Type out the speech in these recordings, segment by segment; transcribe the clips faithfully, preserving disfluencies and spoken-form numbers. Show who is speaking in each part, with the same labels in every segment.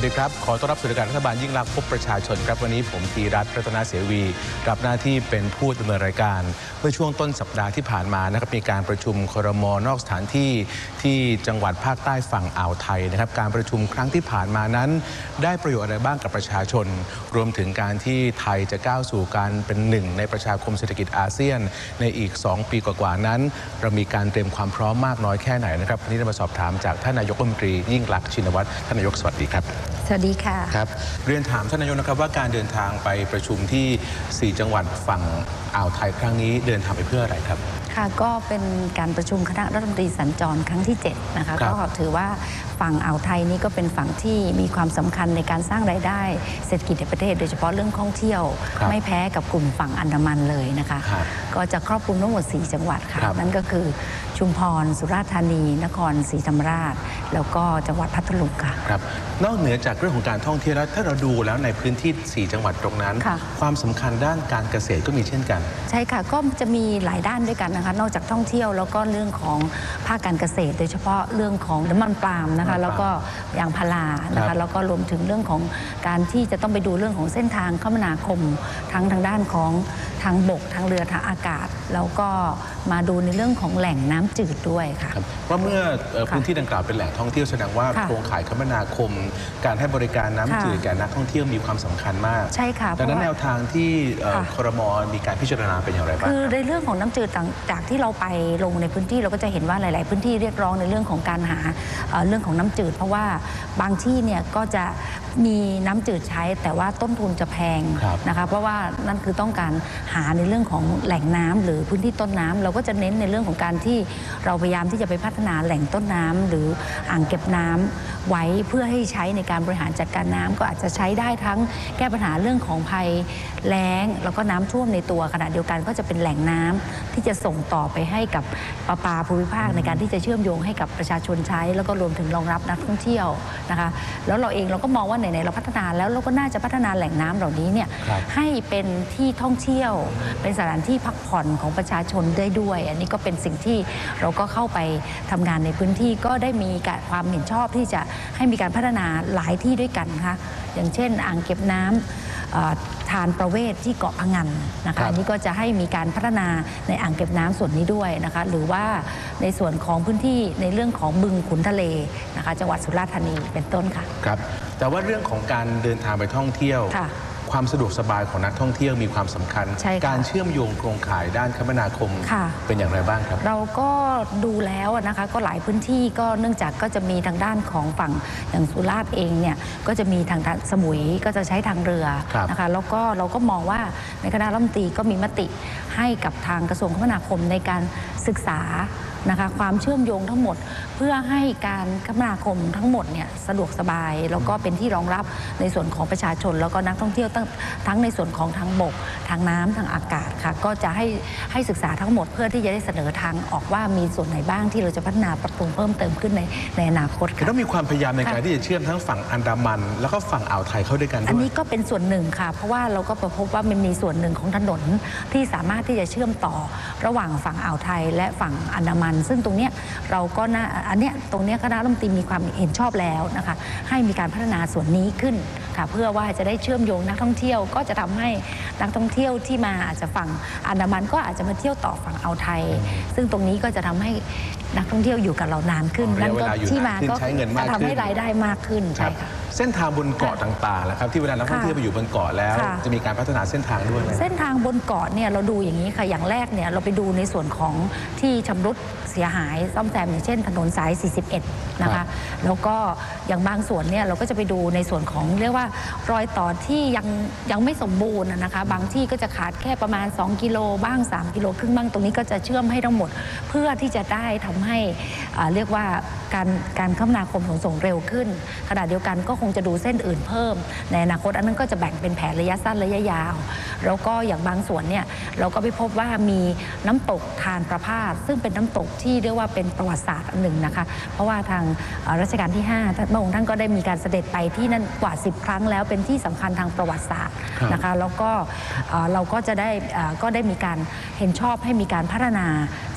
Speaker 1: ดีครับขอต้อนรับสู่รายการรัฐบาลยิ่งรักพบประชาชนครับวันนี้ผมธีรัตน์รัตนเสวีรับหน้าที่เป็นผู้ดำเนินรายการเมื่อช่วงต้นสัปดาห์ที่ผ่านมานะครับมีการประชุมครม.นอกสถานที่ที่จังหวัดภาคใต้ฝั่งอ่าวไทยนะครับการประชุมครั้งที่ผ่านมานั้นได้ประโยชน์อะไรบ้างกับประชาชนรวมถึงการที่ไทยจะก้าวสู่การเป็นหนึ่งในประชาคมเศรษฐกิจอาเซียนในอีกสองปีกว่าๆนั้นเรามีการเตรียมความพร้อมมากน้อยแค่ไหนนะครับวันนี้เรามาสอบถามจากท่านนายกรัฐมนตรียิ่งลักษณ์ชินวัตรท่านนายกสวัสดีครับ
Speaker 2: สวัสดีค่ะ
Speaker 1: ครับเรียนถามท่านนายกนะครับว่าการเดินทางไปประชุมที่สี่จังหวัดฝั่งอ่าวไทยครั้งนี้เดินทางไปเพื่ออะไรครับ
Speaker 2: ค่ะก็เป็นการประชุมคณะรัฐมนตรีสัญจรครั้งที่เจ็ดนะคะก็ถือว่าฝั่งอ่าวไทยนี้ก็เป็นฝั่งที่มีความสำคัญในการสร้างรายได้เศรษฐกิจในประเทศโดยเฉพาะเรื่องท่องเที่ยวไม่แพ้กับกลุ่มฝั่งอันดามันเลยนะคะก็จะครอบคลุมทั้งหมดสี่จังหวัดค่ะนั่นก็คือชุมพรสุราษฎร์ธานีนครศรีธรรมราชแล้วก็จังหวัดพัทลุงค่ะ
Speaker 1: ครับนอกเหนือจากเรื่องของการท่องเที่ยวแล้วถ้าเราดูแล้วในพื้นที่สี่จังหวัดตรงนั้นความสำคัญด้านการเกษตรก็มีเช่นกัน
Speaker 2: ใช่ค่ะก็จะมีหลายด้านด้วยกันนะคะนอกจากท่องเที่ยวแล้วก็เรื่องของภาคการเกษตรโดยเฉพาะเรื่องของน้ำมันปาล์มนะคะแล้วก็ยางพารานะคะแล้วก็รวมถึงเรื่องของการที่จะต้องไปดูเรื่องของเส้นทางคมนาคมทั้งทางด้านของทางบกทางเรือทางอากาศแล้วก็มาดูในเรื่องของแหล่งน้ำจืดด้วยค่ะ
Speaker 1: ว่าเมื่อพื้นที่ดังกล่าวเป็นแหล่งท่องเที่ยวแสดงว่าโครงข่ายคมนาคมการให้บริการน้ำจืดแก่นักท่องเที่ยวมีความสำคัญมาก
Speaker 2: ใช่ค่ะ
Speaker 1: ดังนั้นแนวทางที่ครม.มีการพิจารณาเป็นอย่างไรบ้าง
Speaker 2: คือในเรื่องของน้ำจืดจากที่เราไปลงในพื้นที่เราก็จะเห็นว่าหลายๆพื้นที่เรียกร้องในเรื่องของการหาเรื่องของน้ำจืดเพราะว่าบางที่เนี่ยก็จะมีน้ำจืดใช้แต่ว่าต้นทุนจะแพงนะคะเพราะว่านั่นคือต้องการหาในเรื่องของแหล่งน้ำหรือพื้นที่ต้นน้ำเราก็จะเน้นในเรื่องของการที่เราพยายามที่จะไปพัฒนาแหล่งต้นน้ำหรืออ่างเก็บน้ำไว้เพื่อให้ใช้ในการบริหารจัดการน้ำก็อาจจะใช้ได้ทั้งแก้ปัญหาเรื่องของภัยแล้งแล้วก็น้ำท่วมในตัวขณะเดียวกันก็จะเป็นแหล่งน้ำที่จะส่งต่อไปให้กับประปาภูมิภาคในการที่จะเชื่อมโยงให้กับประชาชนใช้แล้วก็รวมถึงรองรับนักท่องเที่ยวนะคะแล้วเราเองเราก็มองว่าไหนๆเราพัฒนาแล้วเราก็น่าจะพัฒนาแหล่งน้ำเหล่านี้เนี่ยให้เป็นที่ท่องเที่ยวเป็นสถานที่พักผ่อนของประชาชนได้ด้วยอันนี้ก็เป็นสิ่งที่เราก็เข้าไปทำงานในพื้นที่ก็ได้มีความเห็นชอบที่จะให้มีการพัฒนาหลายที่ด้วยกันค่ะอย่างเช่นอ่างเก็บน้ำทานประเวศที่เกาะพะงันนะคะอันนี้ก็จะให้มีการพัฒนาในอ่างเก็บน้ำส่วนนี้ด้วยนะคะหรือว่าในส่วนของพื้นที่ในเรื่องของบึงขุนทะเลนะคะจังหวัดสุราษฎร์ธานีเป็นต้นค่ะ
Speaker 1: ครับแต่ว่าเรื่องของการเดินทางไปท่องเที่ยวความสะดวกสบายของนักท่องเที่ยวมีความสำคัญการเชื่อมโยงโครงข่ายด้านคมนาคมเป็นอย่างไรบ้างครับ
Speaker 2: เราก็ดูแล้วนะคะก็หลายพื้นที่ก็เนื่องจากก็จะมีทางด้านของฝั่งอย่างสุราษฎร์เองเนี่ยก็จะมีทางสมุยก็จะใช้ทางเรือนะคะแล้วก็เราก็มองว่าในคณะรัฐมนตรีก็มีมติให้กับทางกระทรวงคมนาคมในการศึกษานะคะความเชื่อมโยงทั้งหมดเพื่อให้การคมนาคมทั้งหมดเนี่ยสะดวกสบายแล้วก็เป็นที่รองรับในส่วนของประชาชนแล้วก็นักท่องเที่ยวทั้งในส่วนของทางบกทางน้ำทางอากาศค่ะก็จะให้ให้ศึกษาทั้งหมดเพื่อที่จะได้เสนอทางออกว่ามีส่วนไหนบ้างที่เราจะพัฒนาปรับปรุงเพิ่มเติมขึ้นในในอนาคตค่ะ
Speaker 1: ต้องมีความพยายามในการที่จะเชื่อมทั้งฝั่งอันดามันแล้วก็ฝั่งอ่าวไทยเข้าด้วยกันด้วย
Speaker 2: อันนี้ก็เป็นส่วนหนึ่งค่ะเพราะว่าเราก็พบว่ามันมีส่วนหนึ่งของถนนที่สามารถที่จะเชื่อมต่อระหว่างฝั่งอ่าวไทยและฝั่งอันดามันซึ่งตรงนี้เราก็น่าอันเนี้ยตรงนี้คณะรัฐมนตรีมีความเห็นชอบแล้วนะคะให้มีการพัฒนาส่วนนี้ขึ้นค่ะเพื่อว่าจะได้เชื่อมโยงนักท่องเที่ยวก็จะทำให้นักท่องเที่ยวที่มาอาจจะฝั่งอันดามันก็อาจจะมาเที่ยวต่อฝั่งอ่าวไทยซึ่งตรงนี้ก็จะทำให้นักท่องเที่ยวอยู่กับเรานานขึ้นนั่นก็ที่มาก็จะทำให้รายได้มากขึ้นใช่ค่ะ
Speaker 1: เส้นทางบนเกาะต่างๆแล้วครับที่เวลานักท่องเที่ยวไปอยู่บนเกาะแล้วจะมีการพัฒนาเส้นทางด้วย
Speaker 2: เส้นทางบนเกาะเนี่ยเราดูอย่างนี้ค่ะอย่างแรกเนี่ยเราไปดูในส่วนของที่ชำรุดเสียหายซ่อมแซมอย่างเช่นถนนสายสี่สิบเอ็ดนะคะแล้วก็อย่างบางส่วนเนี่ยเราก็จะไปดูในส่วนของเรียกว่ารอยต่อที่ยังยังไม่สมบูรณ์นะคะบางที่ก็จะขาดแค่ประมาณสองกิโลบ้างสามกิโลครึ่งบ้างตรงนี้ก็จะเชื่อมให้ทั้งหมดเพื่อที่จะได้ทำให้เรียกว่าการการคมนาคมขนส่งเร็วขึ้นขณะเดียวกันก็คงจะดูเส้นอื่นเพิ่มในอนาคตอันนั้นก็จะแบ่งเป็นแผนระยะสั้นระยะยาวแล้วก็อย่างบางส่วนเนี่ยเราก็ไปพบว่ามีน้ำตกทานประพาสซึ่งเป็นน้ำตกที่เรียกว่าเป็นประวัติศาสตร์อันหนึ่งนะคะเพราะว่าทางรัชกาลที่ห้าพระองค์ท่านก็ได้มีการเสด็จไปที่นั่นกว่าสิบครั้งแล้วเป็นที่สำคัญทางประวัติศาสตร์นะคะแล้วก็เราก็จะได้ก็ได้มีการเห็นชอบให้มีการพัฒนา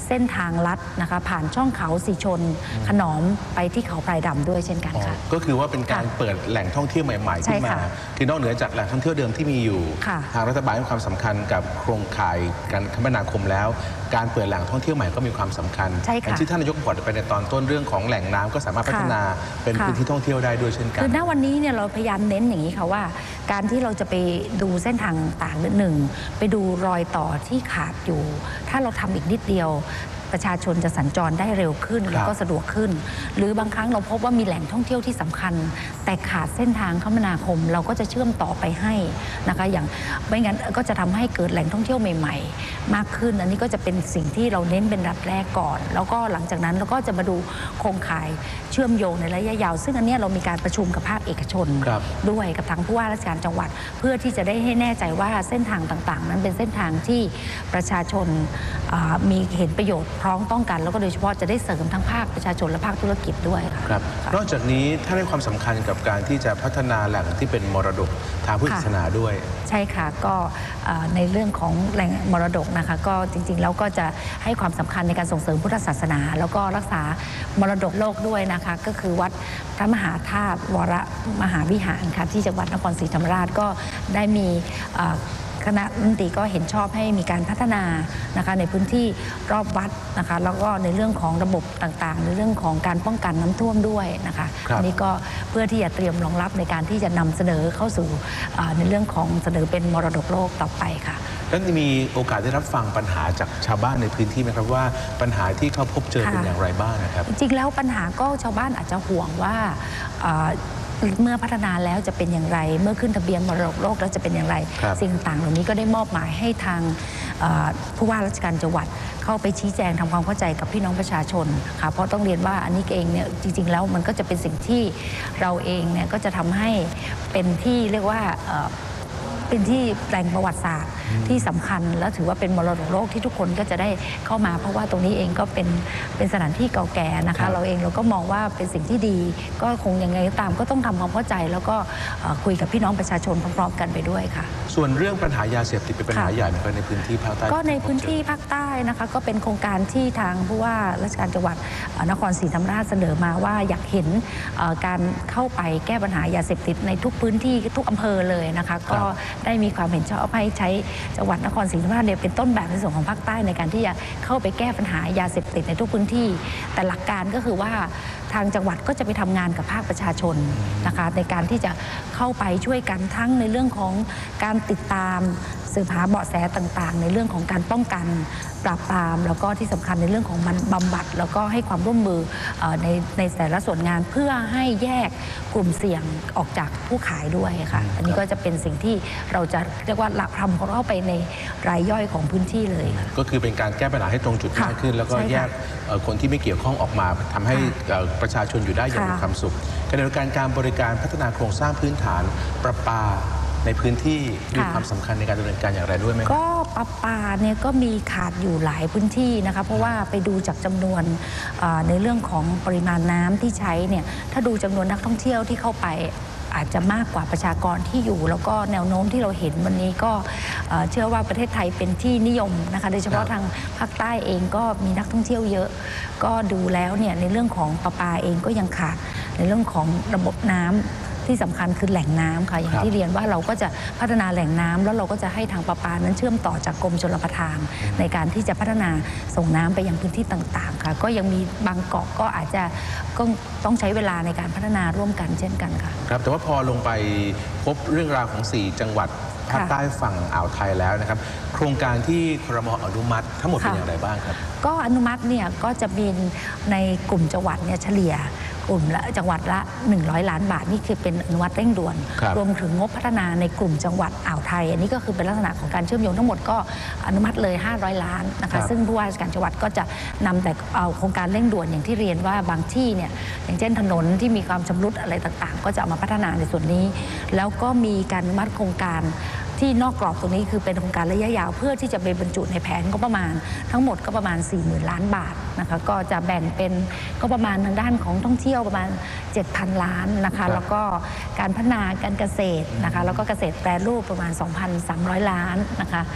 Speaker 2: เส้นทางลัดนะคะผ่านช่องเขาสีชนขนอมไปที่เขาพลายดำด้วยเช่นกันค่ะ
Speaker 1: ก็คือว่าเป็นการเปิดแหล่งท่องเที่ยวใหม่ๆขึ้นมาคือนอกเหนือจากแหล่งท่องเที่ยวเดิมที่มีอยู่ทางรัฐบาลให้ความสำคัญกับโครงข่ายการคมนาคมแล้วการเปิดแหล่งท่องเที่ยวใหม่ก็มีความสำคัญอย่างที่ท่านนายกบอกไปในตอนต้นเรื่องของแหล่งน้ำก็สามารถพัฒนาเป็นพื้นที่ท่องเที่ยวได้ด้วยเช่นกัน
Speaker 2: คือณวันนี้เนี่ยเราพยายามเน้นอย่างนี้ค่ะว่าการที่เราจะไปดูเส้นทางต่างหนึ่งไปดูรอยต่อที่ขาดอยู่ถ้าเราทำอีกนิดเดียวประชาชนจะสัญจรได้เร็วขึ้นแล้วก็สะดวกขึ้นหรือบางครั้งเราพบว่ามีแหล่งท่องเที่ยวที่สำคัญแต่ขาดเส้นทางคมนาคมเราก็จะเชื่อมต่อไปให้นะคะอย่างไม่งั้นก็จะทำให้เกิดแหล่งท่องเที่ยวใหม่ๆมากขึ้นอันนี้ก็จะเป็นสิ่งที่เราเน้นเป็นระดับแรกก่อนแล้วก็หลังจากนั้นเราก็จะมาดูโครงข่ายเชื่อมโยงในระยะยาวซึ่งอันนี้เรามีการประชุมกับภาคเอกชนด้วยกับทางผู้ว่าราชการจังหวัดเพื่อที่จะได้ให้แน่ใจว่าเส้นทางต่างๆนั้นเป็นเส้นทางที่ประชาชนมีเห็นประโยชน์พร้อมต้องกันแล้วก็โดยเฉพาะจะได้เสริมทั้งภาคประชาชนและภาคธุรกิจด้วยค่ะ
Speaker 1: ครับนอกจากนี้ท่านให้ความสำคัญกับการที่จะพัฒนาแหล่งที่เป็นมรดกทางพุทธศาสนาด้วย
Speaker 2: ใช่ค่ะก็ในเรื่องของแหล่งมรดกนะคะก็จริงๆแล้วก็จะให้ความสำคัญในการส่งเสริมพุทธศาสนาแล้วก็รักษามรดกโลกด้วยนะคะก็คือวัดพระมหาธาตุวรมหาวิหารค่ะที่จังหวัดนครศรีธรรมราชก็ได้มีคณะรัฐมนตรีก็เห็นชอบให้มีการพัฒนานะคะในพื้นที่รอบวัดนะคะแล้วก็ในเรื่องของระบบต่างๆในเรื่องของการป้องกันน้ำท่วมด้วยนะคะอันนี้ก็เพื่อที่จะเตรียมรองรับในการที่จะนำเสนอเข้าสู่ในเรื่องของเสนอเป็นมรดกโลกต่อไปค่ะ
Speaker 1: ท่านมีโอกาสได้รับฟังปัญหาจากชาวบ้านในพื้นที่ไหมครับว่าปัญหาที่เขาพบเจอเป็นอย่างไรบ้างนะครับ
Speaker 2: จริงๆแล้วปัญหาก็ชาวบ้านอาจจะห่วงว่าเมื่อพัฒนาแล้วจะเป็นอย่างไรเมื่อขึ้นทะเบียนมรดกโลกแล้วจะเป็นอย่างไรสิ่งต่างเหล่านี้ก็ได้มอบหมายให้ทางผู้ว่าราชการจังหวัดเข้าไปชี้แจงทำความเข้าใจกับพี่น้องประชาชนค่ะเพราะต้องเรียนว่าอันนี้เองเนี่ยจริงๆแล้วมันก็จะเป็นสิ่งที่เราเองเนี่ยก็จะทำให้เป็นที่เรียกว่าเป็นที่แหล่งประวัติศาสตร์ที่สำคัญและถือว่าเป็นมรดกโลกที่ทุกคนก็จะได้เข้ามาเพราะว่าตรงนี้เองก็เป็นเป็นสถานที่เก่าแก่นะคะเราเองเราก็มองว่าเป็นสิ่งที่ดีก็คงยังไงก็ตามก็ต้องทำความเข้าใจแล้วก็คุยกับพี่น้องประชาชนพร้อมๆกันไปด้วยค่ะ
Speaker 1: ส่วนเรื่องปัญหายาเสพติดเป็นปัญหาใหญ่ในพื้นที่ภาคใต้
Speaker 2: ก็ในพื้นที่ภาคใต้นะคะก็เป็นโครงการที่ทางผู้ว่าราชการจังหวัดนครศรีธรรมราชเสนอมาว่าอยากเห็นการเข้าไปแก้ปัญหายาเสพติดในทุกพื้นที่ทุกอำเภอเลยนะคะก็ได้มีความเห็นชอบให้ใช้จังหวัดนครศรีธรรมราชเนี่ยเป็นต้นแบบในส่วนของภาคใต้ในการที่จะเข้าไปแก้ปัญหายาเสพติดในทุกพื้นที่แต่หลักการก็คือว่าทางจังหวัดก็จะไปทำงานกับภาคประชาชนนะคะในการที่จะเข้าไปช่วยกันทั้งในเรื่องของการติดตามสืบหาเบาะแสต่างๆในเรื่องของการป้องกันปราบปรามแล้วก็ที่สำคัญในเรื่องของมันบำบัดแล้วก็ให้ความร่วมมือในในแต่ละส่วนงานเพื่อให้แยกกลุ่มเสี่ยงออกจากผู้ขายด้วยค่ะอันนี้ก็จะเป็นสิ่งที่เราจะเรียกว่าหลักทำเข้าไปในรายย่อยของพื้นที่เลย
Speaker 1: ก็คือเป็นการแก้ปัญหาให้ตรงจุดมากขึ้นแล้วก็แยกคนที่ไม่เกี่ยวข้องออกมาทำให้ประชาชนอยู่ได้อย่างมีความสุขขณะเดียวกันการบริการพัฒนาโครงสร้างพื้นฐานประปาในพื้นที่มีความสำคัญในการดำเนินการอย่างไรด้วยไหม
Speaker 2: ก็ประปาเนี่ยก็มีขาดอยู่หลายพื้นที่นะคะเพราะว่าไปดูจากจำนวนในเรื่องของปริมาณน้ำที่ใช้เนี่ยถ้าดูจำนวนนักท่องเที่ยวที่เข้าไปอาจจะมากกว่าประชากรที่อยู่แล้วก็แนวโน้มที่เราเห็นวันนี้ก็เชื่อว่าประเทศไทยเป็นที่นิยมนะคะโดยเฉพาะทางภาคใต้เองก็มีนักท่องเที่ยวเยอะก็ดูแล้วเนี่ยในเรื่องของประปาเองก็ยังขาดในเรื่องของระบบน้ำที่สำคัญคือแหล่งน้ำค่ะอย่างที่เรียนว่าเราก็จะพัฒนาแหล่งน้ำแล้วเราก็จะให้ทางประปานั้นเชื่อมต่อจากกรมชลประทานในการที่จะพัฒนาส่งน้ำไปยังพื้นที่ต่างๆค่ะก็ยังมีบางเกาะก็อาจจะก็ต้องใช้เวลาในการพัฒนาร่วมกันเช่นกันค่ะ
Speaker 1: ครับแต่ว่าพอลงไปพบเรื่องราวของสี่จังหวัดภาคใต้ฝั่งอ่าวไทยแล้วนะครับโครงการที่ครม.อนุมัติทั้งหมดเป็นอย่างไรบ้างครับ
Speaker 2: ก็อนุมัติเนี่ยก็จะมีในกลุ่มจังหวัดเนี่ยเฉลี่ยกลุ่มละจังหวัดละหนึ่งร้อยล้านบาทนี่คือเป็นอนุมัติเร่งด่วนรวมถึงงบพัฒนาในกลุ่มจังหวัดอ่าวไทยอันนี้ก็คือเป็นลักษณะของการเชื่อมโยงทั้งหมดก็อนุมัติเลยห้าร้อยล้านนะคะซึ่งผู้ว่าราชการจังหวัดก็จะนำแต่เอาโครงการเร่งด่วนอย่างที่เรียนว่าบางที่เนี่ยอย่างเช่นถนนที่มีความชำรุดอะไรต่างๆก็จะเอามาพัฒนาในส่วนนี้แล้วก็มีการอนุมัติโครงการที่นอกกรอบตรงนี้คือเป็นโครงการระยะยาวเพื่อที่จะไปบรรจุในแผนก็ประมาณทั้งหมดก็ประมาณ สี่หมื่น ล้านบาทนะคะก็จะแบ่งเป็นก็ประมาณทางด้านของท่องเที่ยวประมาณ เจ็ดพัน ล้านนะคะแล้วก็การพัฒนาการเกษตรนะคะแล้วก็เกษตรแปรรูปประมาณ สองพันสามร้อย ล้านนะคะ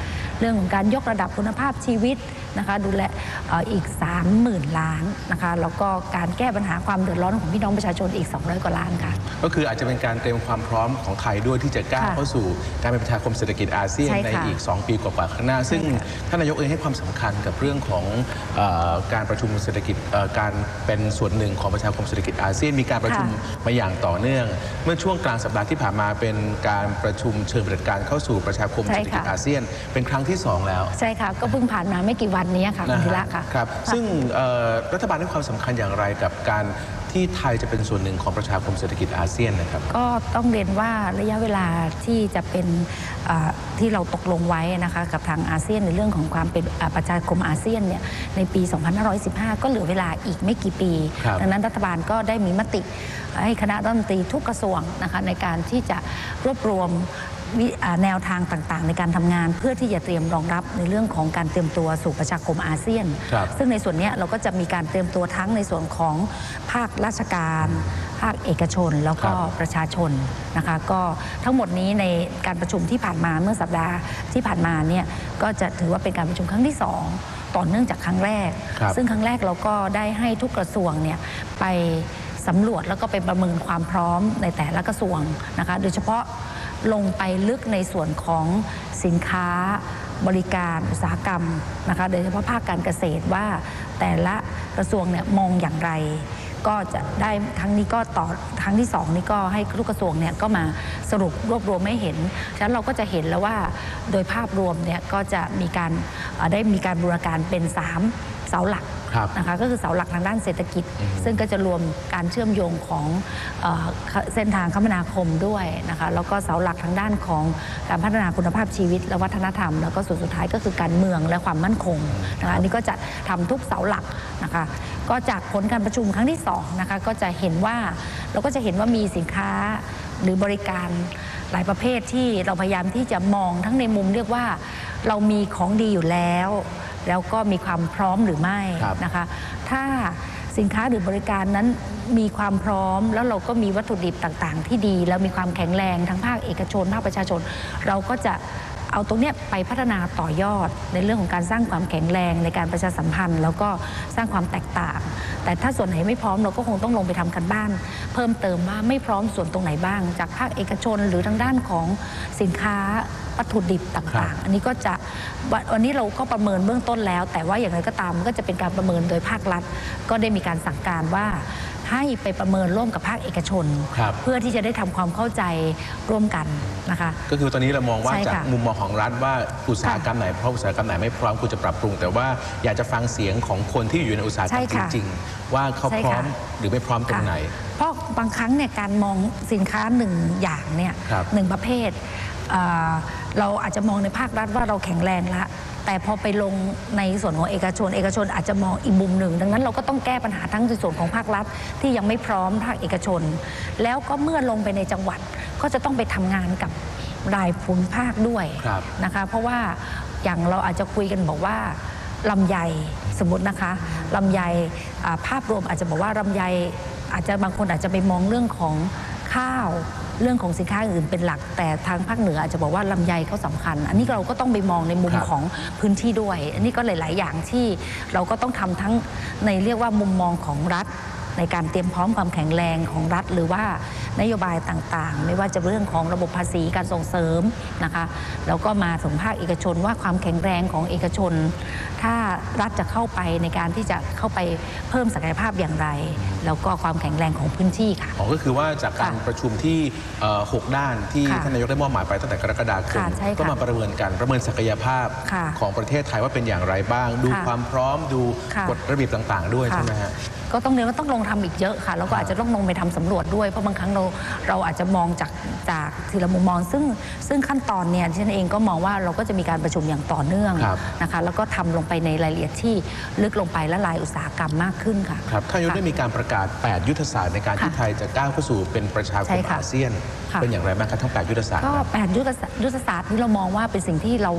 Speaker 2: เรื่องของการยกระดับคุณภาพชีวิตนะคะดูแลอีก สามหมื่น ล้านนะคะแล้วก็การแก้ปัญหาความเดือดร้อนของพี่น้องประชาชนอีกสองร้อยกว่าล้านค่ะ
Speaker 1: ก็คืออาจจะเป็นการเตรียมความพร้อมของไทยด้วยที่จะก้าวเข้าสู่การเป็นประชาคมเศรษฐกิจอาเซียนในอีกสองปีกว่าๆข้างหน้าซึ่งท่านนายกเองให้ความสำคัญกับเรื่องของเอ่อการประชุมเศรษฐกิจการเป็นส่วนหนึ่งของประชาคมเศรษฐกิจอาเซียนมีการประชุมมาอย่างต่อเนื่องเมื่อช่วงกลางสัปดาห์ที่ผ่านมาเป็นการประชุมเชิงปฏิบัติการเข้าสู่ประชาคมเศรษฐกิจอาเซียนเป็นครั้งที่สองแล้ว
Speaker 2: ใช่ค่ะก็เพิ่งผ่านมาไม่กี่วันนี้ค่ะคุณธีระค่ะ
Speaker 1: ครับซึ่งรัฐบาลให้ความสำคัญอย่างไรกับการที่ไทยจะเป็นส่วนหนึ่งของประชาคมเศรษฐกิจอาเซียนนะครับ
Speaker 2: ก็ต้องเรียนว่าระยะเวลาที่จะเป็นที่เราตกลงไว้นะคะกับทางอาเซียนในเรื่องของความเป็นประชาคมอาเซียนเนี่ยในปี สองพันห้าร้อยสิบห้า ก็เหลือเวลาอีกไม่กี่ปีดังนั้นรัฐบาลก็ได้มีมติให้คณะรัฐมนตรีทุกกระทรวงนะคะในการที่จะรวบรวมแนวทางต่างๆในการทำงานเพื่อที่จะเตรียมรองรับในเรื่องของการเตรียมตัวสู่ประชาคมอาเซียนซึ่งในส่วนนี้เราก็จะมีการเตรียมตัวทั้งในส่วนของภาคราชการภาคเอกชนแล้วก็ประชาชนนะคะก็ทั้งหมดนี้ในการประชุมที่ผ่านมาเมื่อสัปดาห์ที่ผ่านมาเนี่ยก็จะถือว่าเป็นการประชุมครั้งที่สองต่อเนื่องจากครั้งแรกซึ่งครั้งแรกเราก็ได้ให้ทุกกระทรวงเนี่ยไปสำรวจแล้วก็ไปประเมินความพร้อมในแต่ละกระทรวงนะคะโดยเฉพาะลงไปลึกในส่วนของสินค้าบริการอุตสาหกรรมนะคะโดยเฉพาะภาคการเกษตรว่าแต่ละกระทรวงเนี่ยมองอย่างไรก็จะได้ครั้งนี้ก็ต่อครั้งที่สองนี้ก็ให้ทุกกระทรวงเนี่ยก็มาสรุปรวบรวมให้เห็นฉะนั้นเราก็จะเห็นแล้วว่าโดยภาพรวมเนี่ยก็จะมีการได้มีการบูรณาการเป็นสามเสาหลักนะคะก็คือเสาหลักทางด้านเศรษฐกิจซึ่งก็จะรวมการเชื่อมโยงของเส้นทางคมนาคมด้วยนะคะแล้วก็เสาหลักทางด้านของการพัฒนาคุณภาพชีวิตและวัฒนธรรมแล้วก็สุดสุดท้ายก็คือการเมืองและความมั่นคงนะคะอันนี้ก็จะทำทุกเสาหลักนะคะก็จากผลการประชุมครั้งที่สองนะคะก็จะเห็นว่าเราก็จะเห็นว่ามีสินค้าหรือบริการหลายประเภทที่เราพยายามที่จะมองทั้งในมุมเรียกว่าเรามีของดีอยู่แล้วแล้วก็มีความพร้อมหรือไม่นะคะถ้าสินค้าหรือบริการนั้นมีความพร้อมแล้วเราก็มีวัตถุดิบต่างๆที่ดีแล้วมีความแข็งแรงทั้งภาคเอกชนภาคประชาชนเราก็จะเอาตรงนี้ไปพัฒนาต่อยอดในเรื่องของการสร้างความแข็งแรงในการประชาสัมพันธ์แล้วก็สร้างความแตกต่างแต่ถ้าส่วนไหนไม่พร้อมเราก็คงต้องลงไปทำกันบ้านเพิ่มเติมว่าไม่พร้อมส่วนตรงไหนบ้างจากภาคเอกชนหรือทางด้านของสินค้าวัตถุดิบต่างๆอันนี้ก็จะวันนี้เราก็ประเมินเบื้องต้นแล้วแต่ว่าอย่างไรก็ตามก็จะเป็นการประเมินโดยภาครัฐก็ได้มีการสั่งการว่าให้ไปประเมินร่วมกับภาคเอกชนเพื่อที่จะได้ทำความเข้าใจร่วมกันนะคะ
Speaker 1: ก็คือตอนนี้เรามองว่าจากมุมมองของรัฐว่าอุตสาหกรรมไหนพร้อมอุตสาหกรรมไหนไม่พร้อมควรจะปรับปรุงแต่ว่าอยากจะฟังเสียงของคนที่อยู่ในอุตสาหกรรมจริงๆว่าเขาพร้อมหรือไม่พร้อมตรงไหน
Speaker 2: เพราะบางครั้งเนี่ยการมองสินค้าหนึ่งอย่างเนี่ยหนึ่งประเภทเราอาจจะมองในภาครัฐว่าเราแข็งแรงแล้วแต่พอไปลงในส่วนของเอกชนเอกชนอาจจะมองอีกมุมหนึ่งดังนั้นเราก็ต้องแก้ปัญหาทั้งในส่วนของภาครัฐที่ยังไม่พร้อมภาคเอกชนแล้วก็เมื่อลงไปในจังหวัดก็จะต้องไปทำงานกับรายภูมิภาคด้วยนะคะเพราะว่าอย่างเราอาจจะคุยกันบอกว่าลำไยสมมตินะคะลำไยภาพรวมอาจจะบอกว่าลำไยอาจจะบางคนอาจจะไปมองเรื่องของข้าวเรื่องของสินค้าอื่นเป็นหลักแต่ทางภาคเหนืออาจจะบอกว่าลำไยเขาสำคัญอันนี้เราก็ต้องไปมองในมุมของพื้นที่ด้วยอันนี้ก็หลายๆอย่างที่เราก็ต้องทำทั้งในเรียกว่ามุมมองของรัฐในการเตรียมพร้อมความแข็งแรงของรัฐหรือว่านโยบายต่างๆไม่ว่าจะเรื่องของระบบภาษีการส่งเสริมนะคะแล้วก็มาถึงภาคเอกชนว่าความแข็งแรงของเอกชนถ้ารัฐจะเข้าไปในการที่จะเข้าไปเพิ่มศักยภาพอย่างไรแล้วก็ความแข็งแรงของพื้นที่ค่ะ
Speaker 1: อ๋อก็คือว่าจากการประชุมที่หกด้านที่ท่านนายกได้มอบหมายไปตั้งแต่กรกฎาคมก็มาประเมินกันประเมินศักยภาพของประเทศไทยว่าเป็นอย่างไรบ้างดูความพร้อมดูกฎระเบียบต่างๆด้วยใช่ไหมฮะ
Speaker 2: ก็ต้องเรียนว่าต้องลงทำอีกเยอะค่ะแล้วก็อาจจะต้องลงไปทำสำรวจด้วยเพราะบางครั้งเราเราอาจจะมองจากจากทีละมุมมองซึ่งซึ่งขั้นตอนเนี่ยฉันเองก็มองว่าเราก็จะมีการประชุมอย่างต่อเนื่องนะคะแล้วก็ทำลงไปในรายละเอียดที่ลึกลงไปและรายอุตสาหกรรมมากขึ้นค่ะ
Speaker 1: ครับท่านนายกได้มีการประกาศแปดยุทธศาสตร์ในการที่ไทยจะก้าวเข้าสู่เป็นประชาคมอาเซียนเป็นอย่างไรบ้างครับทั้งแปดยุทธศาสตร์
Speaker 2: ก็แปดยุทธศาสตร์นี้เรามองว่าเป็นสิ่งที่เรา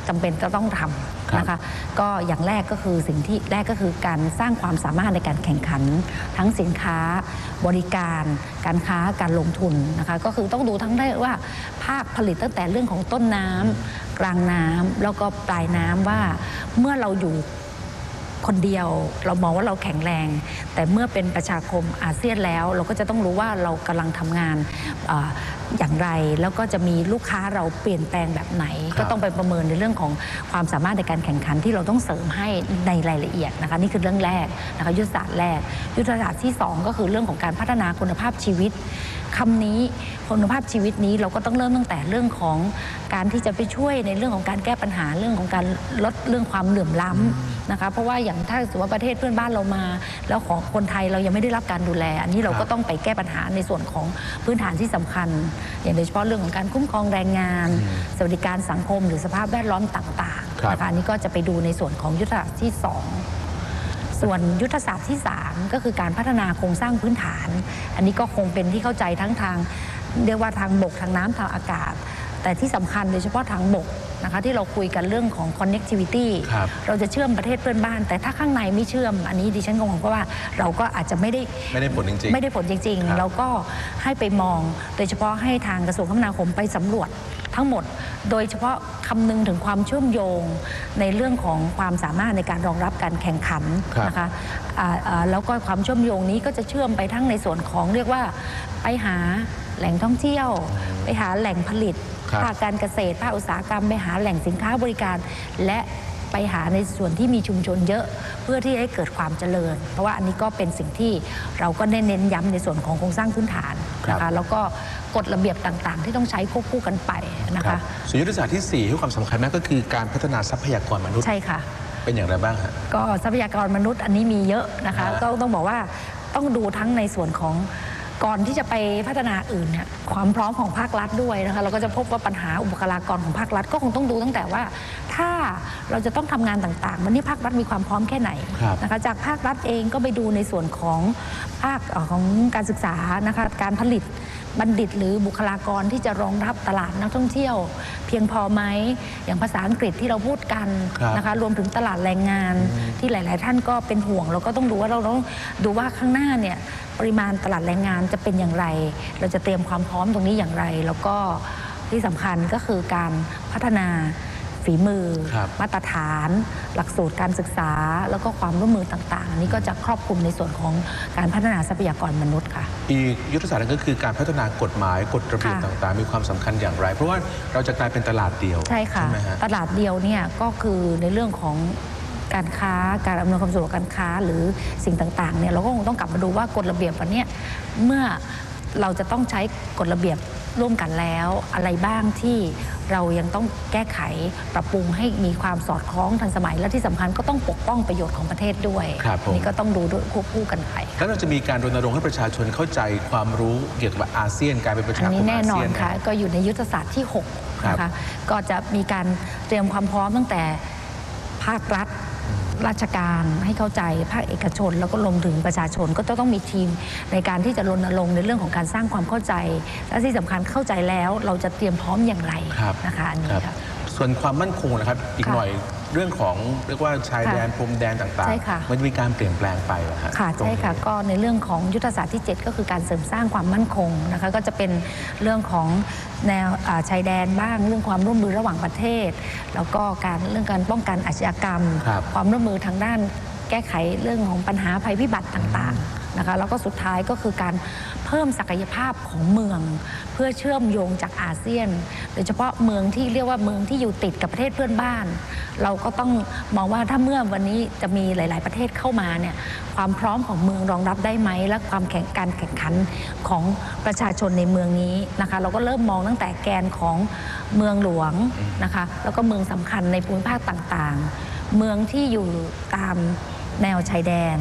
Speaker 2: จำเป็นจะต้องทำนะคะก็อย่างแรกก็คือสิ่งที่แรกก็คือการสร้างความสามารถในการแข่งขันทั้งสินค้าบริการการค้าการลงทุนนะคะก็คือต้องดูทั้งได้ว่าภาคผลิตตั้งแต่เรื่องของต้นน้ำกลางน้ำแล้วก็ปลายน้ำว่าเมื่อเราอยู่คนเดียวเรามองว่าเราแข็งแรงแต่เมื่อเป็นประชาคมอาเซียนแล้วเราก็จะต้องรู้ว่าเรากำลังทำงานออย่างไรแล้วก็จะมีลูกค้าเราเปลี่ยนแปลงแบบไหนก็ต้องไปประเมินในเรื่องของความสามารถในการแข่งขันที่เราต้องเสริมให้ในรายละเอียดนะคะนี่คือเรื่องแรกนะคะยุทธศาสตร์แรกยุทธศาสตร์ที่สองก็คือเรื่องของการพัฒนาคุณภาพชีวิตคำนี้คุณภาพชีวิตนี้เราก็ต้องเริ่มตั้งแต่เรื่องของการที่จะไปช่วยในเรื่องของการแก้ปัญหาเรื่องของการลดเรื่องความเหลื่อมล้ำนะคะเพราะว่าอย่างถ้าสมมติว่าประเทศเพื่อนบ้านเรามาแล้วของคนไทยเรายังไม่ได้รับการดูแลอันนี้เราก็ต้องไปแก้ปัญหาในส่วนของพื้นฐานที่สำคัญอย่างโดยเฉพาะเรื่องของการคุ้มครองแรงงานสวัสดิการสังคมหรือสภาพแวดล้อมต่างๆนะคะอันนี้ก็จะไปดูในส่วนของยุทธศาสตร์ที่สองส่วนยุทธศาสตร์ที่สามก็คือการพัฒนาโครงสร้างพื้นฐานอันนี้ก็คงเป็นที่เข้าใจทั้งทางเรียกว่าทางบกทางน้ำทางอากาศแต่ที่สำคัญโดยเฉพาะทางบกนะคะที่เราคุยกันเรื่องของ connectivity เราจะเชื่อมประเทศเพื่อนบ้านแต่ถ้าข้างในไม่เชื่อมอันนี้ดิฉันก็มองว่าเราก็อาจจะไม่ได้
Speaker 1: ไม่ได้ผลจริงๆ
Speaker 2: ไม่ได้ผลจริงๆเราก็ให้ไปมองโดยเฉพาะให้ทางกระทรวงคมนาคมไปสำรวจทั้งหมดโดยเฉพาะคำนึงถึงความเชื่อมโยงในเรื่องของความสามารถในการรองรับการแข่งขันนะคะแล้วก็ความเชื่อมโยงนี้ก็จะเชื่อมไปทั้งในส่วนของเรียกว่าไปหาแหล่งท่องเที่ยวไปหาแหล่งผลิตภาคการเกษตรภาคอุตสาหกรรมไปหาแหล่งสินค้าบริการและไปหาในส่วนที่มีชุมชนเยอะเพื่อที่ให้เกิดความเจริญเพราะว่าอันนี้ก็เป็นสิ่งที่เราก็เน้นย้ำในส่วนของโครงสร้างพื้นฐานนะคะแล้วก็กฎระเบียบต่างๆที่ต้องใช้ควบคู่กันไปนะคะ
Speaker 1: ส่วนยุทธศาสตร์ที่สี่ที่ความสำคัญมากก็คือการพัฒนาทรัพยากรมนุษย์
Speaker 2: ใช่ค่ะ
Speaker 1: เป็นอย่างไรบ้างฮะ
Speaker 2: ก็ทรัพยากรมนุษย์อันนี้มีเยอะนะคะก็ต้องบอกว่าต้องดูทั้งในส่วนของก่อนที่จะไปพัฒนาอื่นเนี่ยความพร้อมของภาครัฐด้วยนะคะเราก็จะพบว่าปัญหาอุปกรากรของภาครัฐก็คงต้องดูตั้งแต่ว่าถ้าเราจะต้องทำงานต่างๆวันนี้ภาครัฐมีความพร้อมแค่ไหนนะคะจากภาครัฐเองก็ไปดูในส่วนของภาคของการศึกษานะคะการผลิตบัณฑิตหรือบุคลากรที่จะรองรับตลาดนักท่องเที่ยวเพียงพอไหมอย่างภาษาอังกฤษที่เราพูดกันนะคะรวมถึงตลาดแรงงานที่หลายๆท่านก็เป็นห่วงเราก็ต้องดูว่าเราต้องดูว่าข้างหน้าเนี่ยปริมาณตลาดแรงงานจะเป็นอย่างไรเราจะเตรียมความพร้อมตรงนี้อย่างไรแล้วก็ที่สำคัญก็คือการพัฒนาฝีมือมาตรฐานหลักสูตรการศึกษาแล้วก็ความร่วมมือต่างๆนี้ก็จะครอบคลุมในส่วนของการพัฒนาทรัพยากรมนุษย์ค่ะ
Speaker 1: อีกยุทธศาสตร์ก็คือการพัฒนากฎหมายกฎระเบียบต่างๆมีความสำคัญอย่างไรเพราะว่าเราจะกลายเป็นตลาดเดียว
Speaker 2: ใช่ค่ะตลาดเดียวเนี่ยก็คือในเรื่องของการค้าการอำนวยความสะดวกการค้าหรือสิ่งต่างๆเนี่ยเราก็คงต้องกลับมาดูว่ากฎระเบียบวันนี้เมื่อเราจะต้องใช้กฎระเบียบร่วมกันแล้วอะไรบ้างที่เรายังต้องแก้ไขปรับปรุงให้มีความสอดคล้องทันสมัยและที่สำคัญก็ต้องปกป้องประโยชน์ของประเทศด้วยนี่ก็ต้องดูด้วยควบคู่กันไป
Speaker 1: แล้วเราจะมีการรณรงค์ให้ประชาชนเข้าใจความรู้เกี่ยวกับอาเซียนการเป็นประชาคมอาเซียนอันนี้แน่นอน
Speaker 2: ค่ะก็อยู่ในยุทธศาสตร์ที่หกนะคะก็จะมีการเตรียมความพร้อมตั้งแต่ภาครัฐราชการให้เข้าใจภาคเอกชนแล้วก็รวมถึงประชาชนก็จะต้องมีทีมในการที่จะรณรงค์ในเรื่องของการสร้างความเข้าใจและที่สำคัญเข้าใจแล้วเราจะเตรียมพร้อมอย่างไรนะคะอันนี้ค่ะ
Speaker 1: ส่วนความมั่นคงนะครับอีกหน่อยเรื่องของเรียกว่าชายแดนพรมแดนต่างๆมันจะมีการเปลี่ยนแปลงไปนะ
Speaker 2: คะค่ะใช่ค่ะก็ในเรื่องของยุทธศาสตร์ที่เจ็ดก็คือการเสริมสร้างความมั่นคงนะคะก็จะเป็นเรื่องของแนวชายแดนบ้างเรื่องความร่วมมือระหว่างประเทศแล้วก็การเรื่องการป้องกันอาชญากรรมความร่วมมือทางด้านแก้ไขเรื่องของปัญหาภัยพิบัติต่างๆนะคะแล้วก็สุดท้ายก็คือการเพิ่มศักยภาพของเมืองเพื่อเชื่อมโยงจากอาเซียนโดยเฉพาะเมืองที่เรียกว่าเมืองที่อยู่ติดกับประเทศเพื่อนบ้านเราก็ต้องมองว่าถ้าเมื่อวันนี้จะมีหลายๆประเทศเข้ามาเนี่ยความพร้อมของเมืองรองรับได้ไหมและความแข่งการแข่งขันของประชาชนในเมืองนี้นะคะเราก็เริ่มมองตั้งแต่แกนของเมืองหลวงนะคะแล้วก็เมืองสำคัญในภูมิภาคต่างๆเมืองที่อยู่ตามแนวชายแดน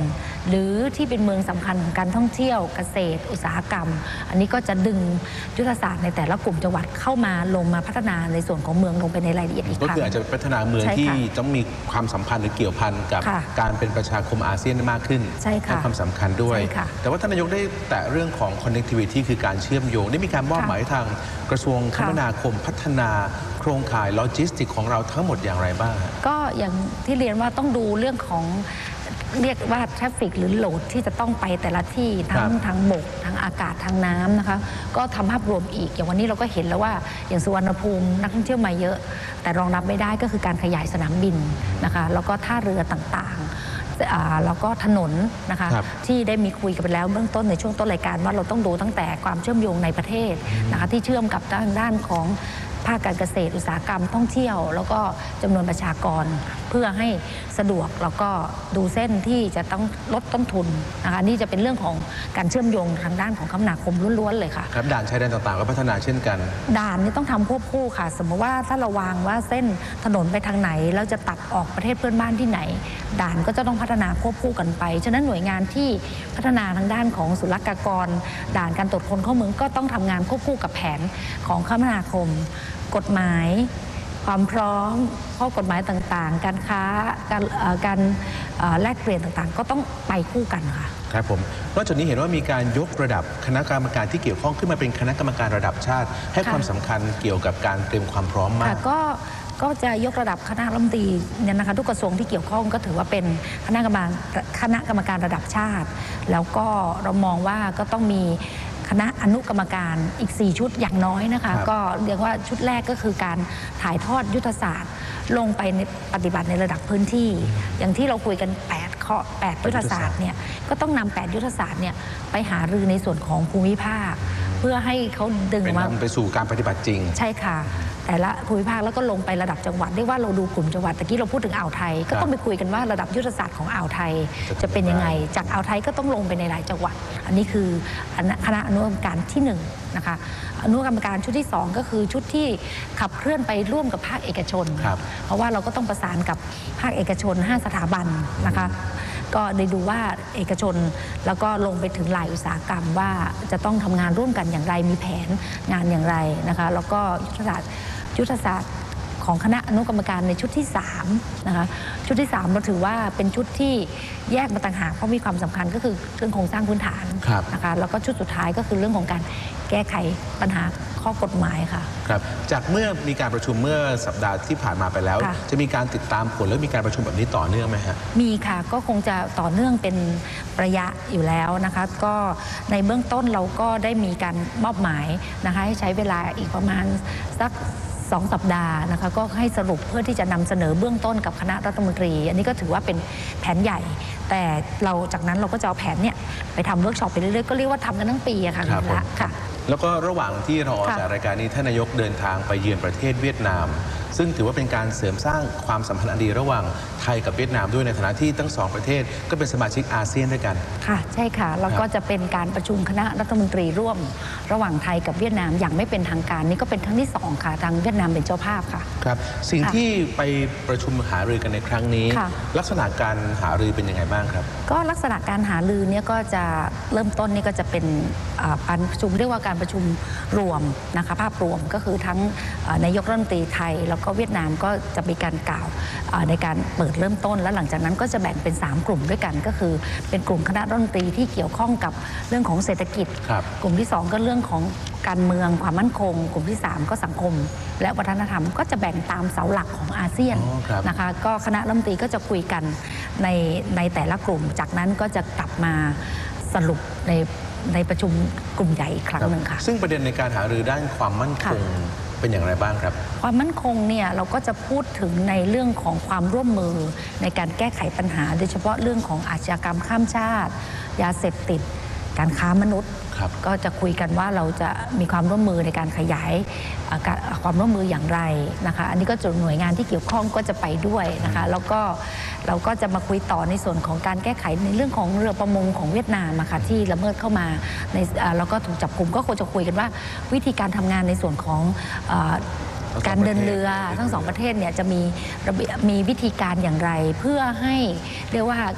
Speaker 2: หรือที่เป็นเมืองสำคัญของการท่องเที่ยวเกษตรอุตสาหกรรมอันนี้ก็จะดึงยุทธศาสตร์ในแต่ละกลุ่มจังหวัดเข้ามาลงมาพัฒนาในส่วนของเมืองลงไปในรายละเอียดอีกครั้ง
Speaker 1: ก็คืออาจจะพัฒนาเมืองที่ต้องมีความสัมพันธ์หรือเกี่ยวพันกับการเป็นประชาคมอาเซียนมากขึ้นให้ความสำคัญด้วยแต่ว่าท่านนายกได้แตะเรื่องของ connectivity คือการเชื่อมโยงได้มีการมอบหมายทางกระทรวงคมนาคมพัฒนาโครงข่ายโลจิสติกของเราทั้งหมดอย่างไรบ้าง
Speaker 2: ก็อย่างที่เรียนว่าต้องดูเรื่องของเรียกว่าทราฟฟิกหรือโหลดที่จะต้องไปแต่ละที่ทั้งทางบกทางอากาศทางน้ำนะคะก็ทำภาพรวมอีกอย่างวันนี้เราก็เห็นแล้วว่าอย่างสุวรรณภูมินักท่องเที่ยวมาเยอะแต่รองรับไม่ได้ก็คือการขยายสนามบินนะคะแล้วก็ท่าเรือต่างๆแล้วก็ถนนนะคะที่ได้มีคุยกันไปแล้วเบื้องต้นในช่วงต้นรายการว่าเราต้องดูตั้งแต่ความเชื่อมโยงในประเทศนะคะที่เชื่อมกับด้านด้านของภาคการเกษตรอุตสาหกรรมท่องเที่ยวแล้วก็จำนวนประชากรเพื่อให้สะดวกแล้วก็ดูเส้นที่จะต้องลดต้นทุนนะคะนี่จะเป็นเรื่องของการเชื่อมโยงทางด้านของคมนาคมล้วนๆเลยค่ะ
Speaker 1: ครับด่านชายแดนต่างๆก็พัฒนาเช่นกัน
Speaker 2: ด่านนี้ต้องทำควบคู่ค่ะสมมติว่าถ้าเราวางว่าเส้นถนนไปทางไหนแล้วจะตัดออกประเทศเพื่อนบ้านที่ไหนด่านก็จะต้องพัฒนาควบคู่กันไปฉะนั้นหน่วยงานที่พัฒนาทางด้านของศุลกากรด่านการตรวจคนเข้าเมืองก็ต้องทำงานควบคู่กับแผนของคมนาคมกฎหมายความพร้อมข้อกฎหมายต่างๆการค้าการการแลกเปลี่ยนต่างๆก็ต้องไปคู่กันค่ะ
Speaker 1: ครับผมนอกจากนี้เห็นว่ามีการยกระดับคณะกรรมการที่เกี่ยวข้องขึ้นมาเป็นคณะกรรมการระดับชาติให้ความสำคัญเกี่ยวกับการเตรียมความพร้อมมาก
Speaker 2: ก็ก็จะยกระดับคณะรัฐมนตรีเนี่ยนะคะทุกกระทรวงที่เกี่ยวข้องก็ถือว่าเป็นคณะกรรมการคณะกรรมการระดับชาติแล้วก็เรามองว่าก็ต้องมีคณะอนุกรรมการอีกสี่ชุดอย่างน้อยนะคะก็เรียกว่าชุดแรกก็คือการถ่ายทอดยุทธศาสตร์ลงไปในปฏิบัติในระดับพื้นที่อย่างที่เราคุยกันแปดข้อแปดยุทธศาสตร์เนี่ยก็ต้องนำแปดยุทธศาสตร์เนี่ยไปหารือในส่วนของภูมิภาคเพื่อให้เขาดึงมา
Speaker 1: ไปสู่การปฏิบัติจริง
Speaker 2: ใช่ค่ะแต่ละภูมิภาคแล้วก็ลงไประดับจังหวัดได้ว่าเราดูกลุ่มจังหวัดตะกี้เราพูดถึงอ่าวไทยก็ต้องไปคุยกันว่าระดับยุทธศาสตร์ของอ่าวไทยจะเป็นยังไงจากอ่าวไทยก็ต้องลงไปในหลายจังหวัดอันนี้คือคณะอนุกรรมการที่หนึ่งนะคะอนุกรรมการชุดที่สองก็คือชุดที่ขับเคลื่อนไปร่วมกับภาคเอกชนเพราะว่าเราก็ต้องประสานกับภาคเอกชนห้าสถาบันนะคะก็ได้ดูว่าเอกชนแล้วก็ลงไปถึงหลายอุตสาหกรรมว่าจะต้องทำงานร่วมกันอย่างไรมีแผนงานอย่างไรนะคะแล้วก็ยุทธศาสตร์ยุทธศาสตร์ของคณะอนุกรรมการในชุดที่สามนะคะชุดที่สามเราถือว่าเป็นชุดที่แยกมาต่างหากเพราะมีความสำคัญก็คือเรื่องโครงสร้างพื้นฐานนะคะแล้วก็ชุดสุดท้ายก็คือเรื่องของการแก้ไขปัญหาข้อกฎหมายค่ะ
Speaker 1: ครับจากเมื่อมีการประชุมเมื่อสัปดาห์ที่ผ่านมาไปแล้วจะมีการติดตามผลและมีการประชุมแบบนี้ต่อเนื่องไหมฮะ
Speaker 2: มีค่ะก็คงจะต่อเนื่องเป็นระยะอยู่แล้วนะคะก็ในเบื้องต้นเราก็ได้มีการมอบหมายนะคะให้ใช้เวลาอีกประมาณสักสองสัปดาห์นะคะก็ให้สรุปเพื่อที่จะนำเสนอเบื้องต้นกับคณะรัฐมนตรีอันนี้ก็ถือว่าเป็นแผนใหญ่แต่เราจากนั้นเราก็จะเอาแผนเนี่ยไปทำเวิร์กช็อปไปเรื่อยๆก็เรียกว่าทำกันทั้งปีอะค่ะ
Speaker 1: แล้วค่ะแล้วก็ระหว่างที่เราออกจากรายการนี้ท่านนายกเดินทางไปเยือนประเทศเวียดนามซึ่งถือว่าเป็นการเสริมสร้างความสัมพันธ์อันดีระหว่างไทยกับเวียดนามด้วยในฐานะที่ทั้งสองประเทศก็เป็นสมาชิกอาเซียนด้วยกัน
Speaker 2: ค่ะใช่ค่ะแล้วก็จะเป็นการประชุมคณะรัฐมนตรีร่วมระหว่างไทยกับเวียดนามอย่างไม่เป็นทางการนี่ก็เป็นครั้งที่สองค่ะทางเวียดนามเป็นเจ้าภาพค่ะ
Speaker 1: ครับสิ่งที่ไปประชุมหารือกันในครั้งนี้ลักษณะการหารือเป็นยังไงบ้างครับ
Speaker 2: ก็ลักษณะการหารือเนี่ยก็จะเริ่มต้นนี่ก็จะเป็นการประชุมเรียกว่าการประชุมรวมนะคะภาพรวมก็คือทั้งนายกรัฐมนตรีไทยแล้วก็เวียดนามก็จะมีการกล่าวในการเปิดเริ่มต้นและหลังจากนั้นก็จะแบ่งเป็นสามกลุ่มด้วยกันก็คือเป็นกลุ่มคณะรัฐมนตรีที่เกี่ยวข้องกับเรื่องของเศรษฐกิจกลุ่มที่สองก็เรื่องของการเมืองความมั่นคงกลุ่มที่สามก็สังคมและวัฒนธรรมก็จะแบ่งตามเสาหลักของอาเซียนนะคะก็คณะรัฐมนตรีก็จะคุยกันในในแต่ละกลุ่มจากนั้นก็จะกลับมาสรุปในในประชุมกลุ่มใหญ่อีกครั้งหนึ่งค่ะ
Speaker 1: ซึ่งประเด็นในการหารือด้านความมั่นคงเป็นอย่างไรบ้างครับ
Speaker 2: ความมั่นคงเนี่ยเราก็จะพูดถึงในเรื่องของความร่วมมือในการแก้ไขปัญหาโดยเฉพาะเรื่องของอาชญากรรมข้ามชาติยาเสพติดการค้ามนุษย์ก็จะคุยกันว่าเราจะมีความร่วมมือในการขยายความร่วมมืออย่างไรนะคะอันนี้ก็จะหน่วยงานที่เกี่ยวข้องก็จะไปด้วยนะคะแล้วก็เราก็จะมาคุยต่อในส่วนของการแก้ไขในเรื่องของเรือประมงของเวียดนามนะคะที่ละเมิดเข้ามาในแล้วก็ถูกจับกุมก็คงจะคุยกันว่าวิธีการทำงานในส่วนของการเดินเรือทั้งสองประเทศเนี่ยจะมีระเบียบมีวิธีการอย่างไรเพื่อให้เรียกว่า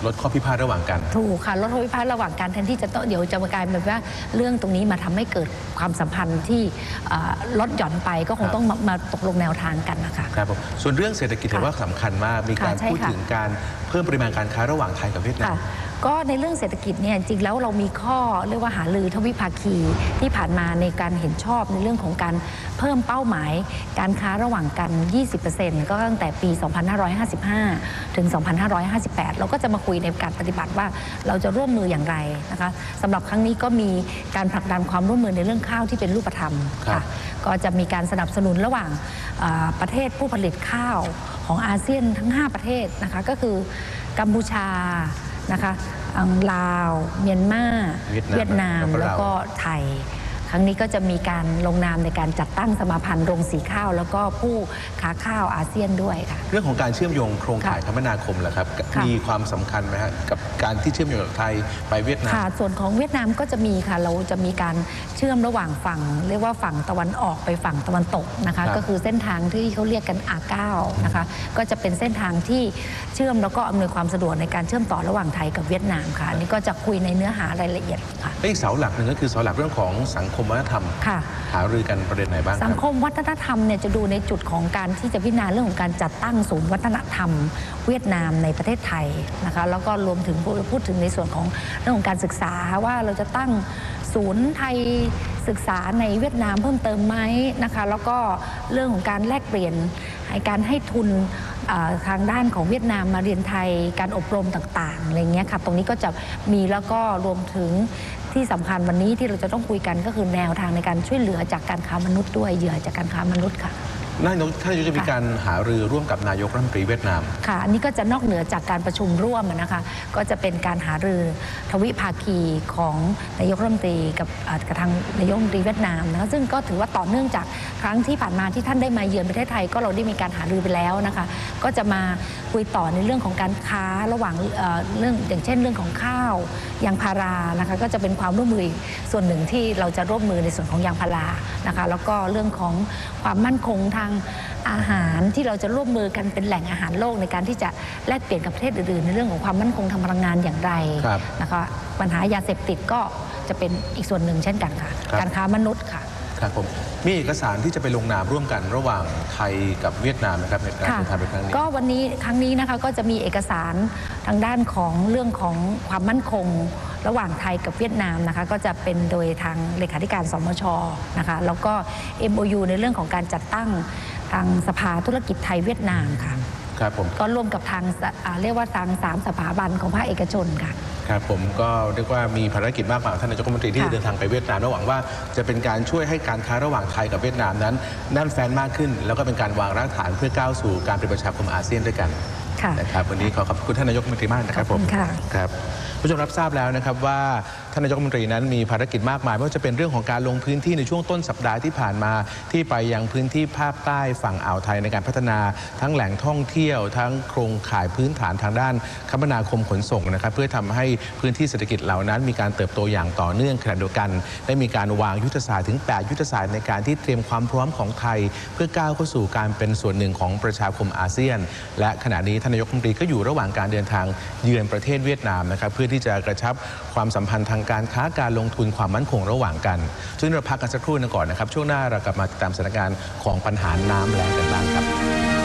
Speaker 1: ลดข้อพิพาทระหว่างกัน
Speaker 2: ถูกค่ะลดข้อพิพาทระหว่างกันแทนที่จะต้องเดี๋ยวจะมากลายเป็นว่าเรื่องตรงนี้มาทำให้เกิดความสัมพันธ์ที่ลดหย่อนไปก็คงต้องมาตกลงแนวทางกันนะคะ
Speaker 1: ครับผมส่วนเรื่องเศรษฐกิจถือว่าสำคัญมากมีการพูดถึงการเพิ่มปริมาณการค้าระหว่างไทยกับเวียดนาม
Speaker 2: ก็ในเรื่องเศรษฐกิจเนี่ยจริงแล้วเรามีข้อเรียกว่าหารือทวิภาคีที่ผ่านมาในการเห็นชอบในเรื่องของการเพิ่มเป้าหมายการค้าระหว่างกัน ยี่สิบเปอร์เซ็นต์ ก็ตั้งแต่ปี สองพันห้าร้อยห้าสิบห้า ถึง สองพันห้าร้อยห้าสิบแปด เราก็จะมาคุยในการปฏิบัติว่าเราจะร่วมมืออย่างไรนะคะสำหรับครั้งนี้ก็มีการผลักดันความร่วมมือในเรื่องข้าวที่เป็นรูปธรรมค่ะก็จะมีการสนับสนุนระหว่างประเทศผู้ผลิตข้าวของอาเซียนทั้งห้าประเทศนะคะก็คือกัมพูชานะคะลาวเมียนมาเวียดนามแล้วก็ไทยครั้งนี้ก็จะมีการลงนามในการจัดตั้งสมาพันธ์โรงสีข้าวแล้วก็ผู้ค้าข้าวอาเซียนด้วยค่ะ
Speaker 1: เรื่องของการเชื่อมโยงโครงข่ายคมนาคมเหรอครับมีความสำคัญไหมฮะกับการที่เชื่อมโยงกับไทยไปเวียดนาม
Speaker 2: ค่ะส่วนของเวียดนามก็จะมีค่ะเราจะมีการเชื่อมระหว่างฝั่งเรียกว่าฝั่งตะวันออกไปฝั่งตะวันตกนะคะก็คือเส้นทางที่เขาเรียกกัน อาร์ เก้า นะคะก็จะเป็นเส้นทางที่เชื่อมแล้วก็อำนวยความสะดวกในการเชื่อมต่อระหว่างไทยกับเวียดนามค่ะนี่ก็จะคุยในเนื้อหารายละเอียดค่ะ
Speaker 1: อีกเสาหลักหนึ่งก็คือเสาหลักเรื่องของสังคมวัฒนธรรมหารือกันประเด็นไหนบ้าง
Speaker 2: สังคมวัฒนธรรมเนี่ยจะดูในจุดของการที่จะพิจารณาเรื่องของการจัดตั้งศูนย์วัฒนธรรมเวียดนามในประเทศไทยนะคะแล้วก็รวมถึงพูดถึงในส่วนของเรื่องของการศึกษาว่าเราจะตั้งศูนย์ไทยศึกษาในเวียดนามเพิ่มเติมไหมนะคะแล้วก็เรื่องของการแลกเปลี่ยนการให้ทุนทางด้านของเวียดนามมาเรียนไทยการอบรมต่างๆอะไรเงี้ยค่ะตรงนี้ก็จะมีแล้วก็รวมถึงที่สำคัญวันนี้ที่เราจะต้องคุยกันก็คือแนวทางในการช่วยเหลือจากการค้ามนุษย์ด้วยเหยื่อจากการค้ามนุษย์ค่ะ
Speaker 1: นายกท่านนายกจะมีการหารือร่วมกับนายกรัฐมนตรีเวียดนาม
Speaker 2: ค่ะอันนี้ก็จะนอกเหนือจากการประชุมร่วมนะคะก็จะเป็นการหารือทวิภาคีของนายกรัฐมนตรีกับกับทางนายกรัฐมนตรีเวียดนามนะคะซึ่งก็ถือว่าต่อเนื่องจากครั้งที่ผ่านมาที่ท่านได้มาเยือนประเทศไทยก็เราได้มีการหารือไปแล้วนะคะก็จะมาคุยต่อในเรื่องของการค้าระหว่างเรื่องอย่างเช่นเรื่องของข้าวยางพารานะคะก็จะเป็นความร่วมมือส่วนหนึ่งที่เราจะร่วมมือในส่วนของยางพารานะคะแล้วก็เรื่องของความมั่นคงทางอาหารที่เราจะร่วมมือกันเป็นแหล่งอาหารโลกในการที่จะแลกเปลี่ยนกับประเทศอื่นๆในเรื่องของความมั่นคงทางพลังงานอย่างไรนะคะปัญหายาเสพติดก็จะเป็นอีกส่วนหนึ่งเช่นกันค่ะการค้ามนุษย์ค่ะ
Speaker 1: ครับผมมีเอกสารที่จะไปลงนามร่วมกันระหว่างไทยกับเวียดนามนะครับในการเดินทางไปครั้งนี้
Speaker 2: ก็วันนี้ครั้งนี้นะคะก็จะมีเอกสารทางด้านของเรื่องของความมั่นคงระหว่างไทยกับเวียดนามนะคะก็จะเป็นโดยทางเลขาธิการสมช.นะคะแล้วก็ เอ็ม โอ ยู ในเรื่องของการจัดตั้งทางสภาธุรกิจไทยเวียดนามค่ะ
Speaker 1: ครับผม
Speaker 2: ก็ร่วมกับทางเรียกว่าทางสามสถาบันของภาคเอกชนค่ะ
Speaker 1: ครับผมก็เรียกว่ามีภารกิจมากมายท่านนายกรัฐมนตรีที่จะเดินทางไปเวียดนามและหวังว่าจะเป็นการช่วยให้การค้าระหว่างไทยกับเวียดนามนั้นแน่นแฟ้นมากขึ้นแล้วก็เป็นการวางรากฐานเพื่อก้าวสู่การเป็นประชาคมอาเซียนด้วยกันนะครับวันนี้ขอขอบคุณท่านนายกรัฐมนตรีมากนะครับผมครับผู้ชมรับทราบแล้วนะครับว่าท่านนายกรัฐมนตรีนั้นมีภารกิจมากมายไม่ว่าจะเป็นเรื่องของการลงพื้นที่ในช่วงต้นสัปดาห์ที่ผ่านมาที่ไปยังพื้นที่ภาคใต้ฝั่งอ่าวไทยในการพัฒนาทั้งแหล่งท่องเที่ยวทั้งโครงข่ายพื้นฐานทางด้านคมนาคมขนส่งนะครับเพื่อทำให้พื้นที่เศรษฐกิจเหล่านั้นมีการเติบโตอย่างต่อเนื่องขณะเดียวกันได้มีการวางยุทธศาสตร์ถึงแปดยุทธศาสตร์ในการที่เตรียมความพร้อมของไทยเพื่อก้าวเข้าสู่การเป็นส่วนหนึ่งของประชาคมอาเซียนและขณะนี้ท่านนายกรัฐมนตรีก็อยู่ระหว่างการเดินทางเยือนประเทศเวียดนามนะครับเพื่อที่จะกระชับความสัมพันธ์ทางการค้าการลงทุนความมั่นคงระหว่างกันซึ่งเราพักกันสักครู่นึงก่อนนะครับช่วงหน้าเรากลับมาติดตามสถานการณ์ของปัญหาน้ำแล้งกันบ้างครับ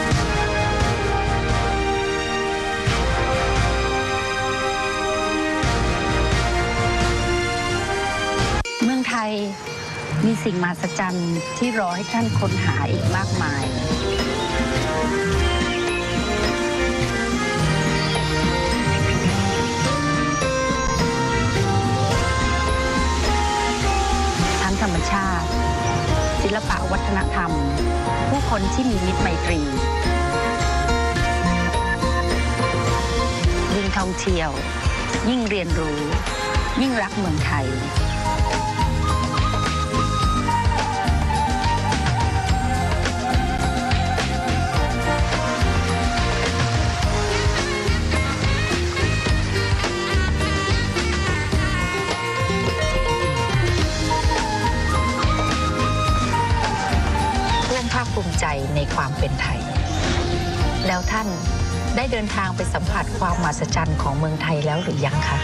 Speaker 2: เมืองไทยมีสิ่งมหัศจรรย์ที่รอให้ท่านค้นหาอีกมากมายธรรมชาติศิลปะวัฒนธรรมผู้คนที่มีมิตรไมตรียิ่งท่องเที่ยวยิ่งเรียนรู้ยิ่งรักเมืองไทยภูมิใจในความเป็นไทยแล้วท่าน
Speaker 3: ได้เดินทางไปสัมผัสความมหัศจรรย์ของเมืองไทยแล้วหรือยังคะ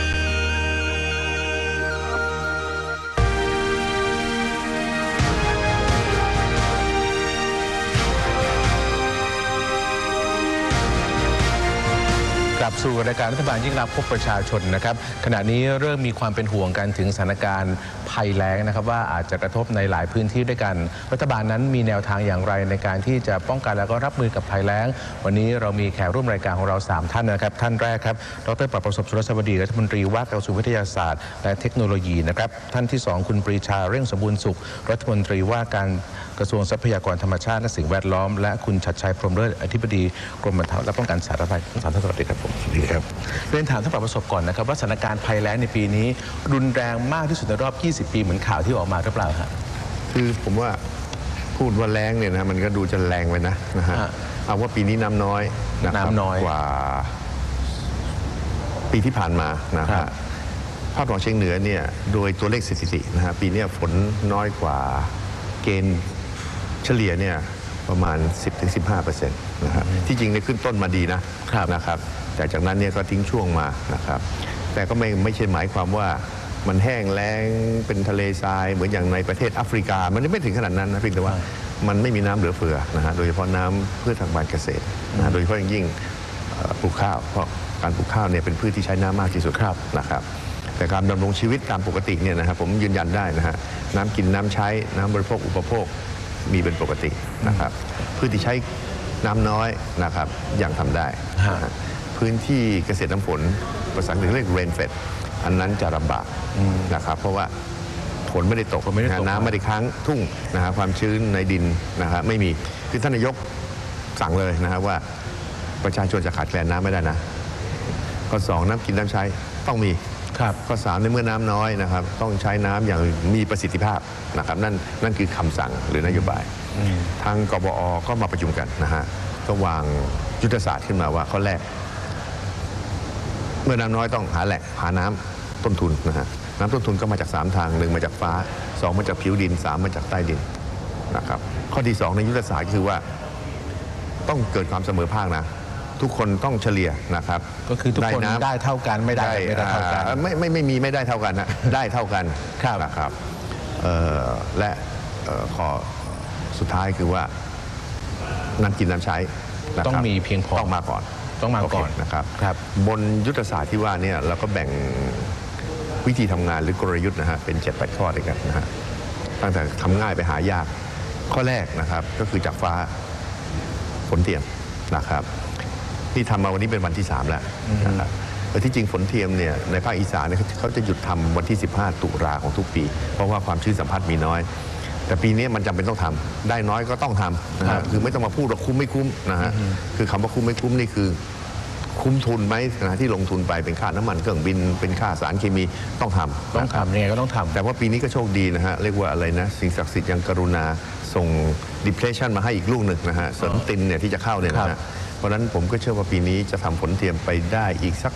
Speaker 1: กลับสู่รายการรัฐบาลยิ่งรักพบประชาชนนะครับขณะนี้เริ่มมีความเป็นห่วงกันถึงสถานการณ์ภัยแล้งนะครับว่าอาจจะกระทบในหลายพื้นที่ด้วยกันรัฐบาลนั้นมีแนวทางอย่างไรในการที่จะป้องกันและก็รับมือกับภัยแล้งวันนี้เรามีแขกร่วมรายการของเราสามท่านนะครับท่านแรกครับดร.ปราบประสบสุรสวัสดีรัฐมนตรีว่าการกระทรวงวิทยาศาสตร์และเทคโนโลยีนะครับท่านที่สองคุณปรีชาเร่งสมบูรณ์สุขรัฐมนตรีว่าการกระทรวงทรัพยากรธรรมชาติและสิ่งแวดล้อมและคุณชัดชัยพรหมเลิศอธิบดีกรมบรรเทาและป้องกันสาธารณภัยทั้งสามท่านสวัสดีครับผมสวัสดีครับเรียนถามท่านปราบประสบก่อนนะครับว่าสถานการณ์ภัยแล้งในปีนี้รุนแรงมากที่สุดในรอบยี่สิบปีเหมือนข่าวที่ออกมาหรือเปล่าครับ
Speaker 4: คือผมว่าพูดว่าแรงเนี่ยนะมันก็ดูจะแรงไปนะนะฮะเอาว่าปีนี้น้ำน้อย
Speaker 1: น้ำน้อย
Speaker 4: กว่าปีที่ผ่านมานะฮะภาคตะวันออกเฉียงเหนือเนี่ยโดยตัวเลขสถิตินะฮะปีนี้ฝนน้อยกว่าเกณฑ์เฉลี่ยเนี่ยประมาณ สิบถึงสิบห้าเปอร์เซ็นต์ นะครับที่จริงเนี่ยขึ้นต้นมาดีนะนะครับแต่จากนั้นเนี่ยก็ทิ้งช่วงมานะครับแต่ก็ไม่ไม่ใช่หมายความว่ามันแห้งแล้งเป็นทะเลทรายเหมือนอย่างในประเทศแอฟริกามันไม่ถึงขนาดนั้นนะเพียงแต่ว่ามันไม่มีน้ำเหลือเฟือนะฮะโดยเฉพาะน้ำเพื่อทางการเกษตรนะโดยเฉพาะอย่างยิ่งปลูกข้าวเพราะการปลูกข้าวเนี่ยเป็นพืชที่ใช้น้ำมากที่สุดนะครับแต่การดำรงชีวิตตามปกติเนี่ยนะครับผมยืนยันได้นะฮะน้ำกินน้ำใช้น้ำบริโภคอุปโภคมีเป็นปกตินะครับพืชที่ใช้น้ำน้อยนะครับยังทำได้พื้นที่เกษตรน้ำฝนภาษาอังกฤษเรียก rainfed อันนั้นจะลำบากนะครับเพราะว่าฝนไม่ได้ตกน้ำไม่ได้ค้างทุ่งนะครับความชื้นในดินนะครับไม่มีคือท่านนายกสั่งเลยนะครับว่าประชาชนจะขาดแคลนน้ำไม่ได้นะข้อสองน้ำกินน้ำใช้ต้องมีข้อสามในเมื่อน้ำน้อยนะครับต้องใช้น้ำอย่างมีประสิทธิภาพนะครับนั่นนั่นคือคำสั่งหรือนโยบายทางกบอ.ก็มาประชุมกันนะฮะก็วางยุทธศาสตร์ขึ้นมาว่าข้อแรกเมื่อน้ำน้อยต้องหาแหล่งหาน้ำต้นทุนนะฮะน้ำต้นทุนก็มาจากสามทางหนึ่งมาจากฟ้าสองมาจากผิวดินสามมาจากใต้ดินนะครับข้อที่สองในยุทธศาสตร์คือว่าต้องเกิดความเสมอภาคนะทุกคนต้องเฉลี่ยนะครับ
Speaker 1: ก็คือทุกคนได้เท่ากันไม่ได้ไม่ได้เท่ากัน
Speaker 4: ไม่ไม่ไม่มีไม่ได้เท่ากันนะได้เท่ากันนะครับและข้อสุดท้ายคือว่าน้ำกินน้ำใช้
Speaker 1: ต้องมีเพียงพอ
Speaker 4: ต้องมาก่อน
Speaker 1: ต้องมาก่อน
Speaker 4: นะครับบนยุทธศาสตร์ที่ว่าเนี่ยเราก็แบ่งวิธีทำงานหรือกลยุทธ์นะฮะเป็นเจ็ดแปดข้อด้วยกันนะฮะตั้งแต่ทำง่ายไปหายากข้อแรกนะครับก็คือจากฟ้าฝนเทียมนะครับที่ทำมาวันนี้เป็นวันที่สามแล้วนะครับแต่ที่จริงฝนเทียมเนี่ยในภาคอีสานเนี่ยเขาจะหยุดทำวันที่สิบห้าตุลาของทุกปีเพราะว่าความชื้นสัมผัสมีน้อยแต่ปีนี้มันจำเป็นต้องทำได้น้อยก็ต้องทำนะฮะคือไม่ต้องมาพูดว่าคุ้มไม่คุ้มนะฮะคือคำว่าคุ้มไม่คุ้มนี่คือคุ้มทุนไหมนะที่ลงทุนไปเป็นค่าน้ำมันเครื่องบินเป็นค่าสารเคมีต้องทำ
Speaker 1: ต้องทำเนี่ยก็ต้องทำ
Speaker 4: แต่ว่าปีนี้ก็โชคดีนะฮะเรียกว่าอะไรนะสิ่งศักดิ์สิทธิ์ยังกรุณาส่ง depression มาให้อีกลูกหนึ่งนะฮะเสริมตินเนี่ยที่จะเข้าเนี่ยนะฮะเพราะฉะนั้นผมก็เชื่อว่าปีนี้จะทำฝนเทียมไปได้อีกสัก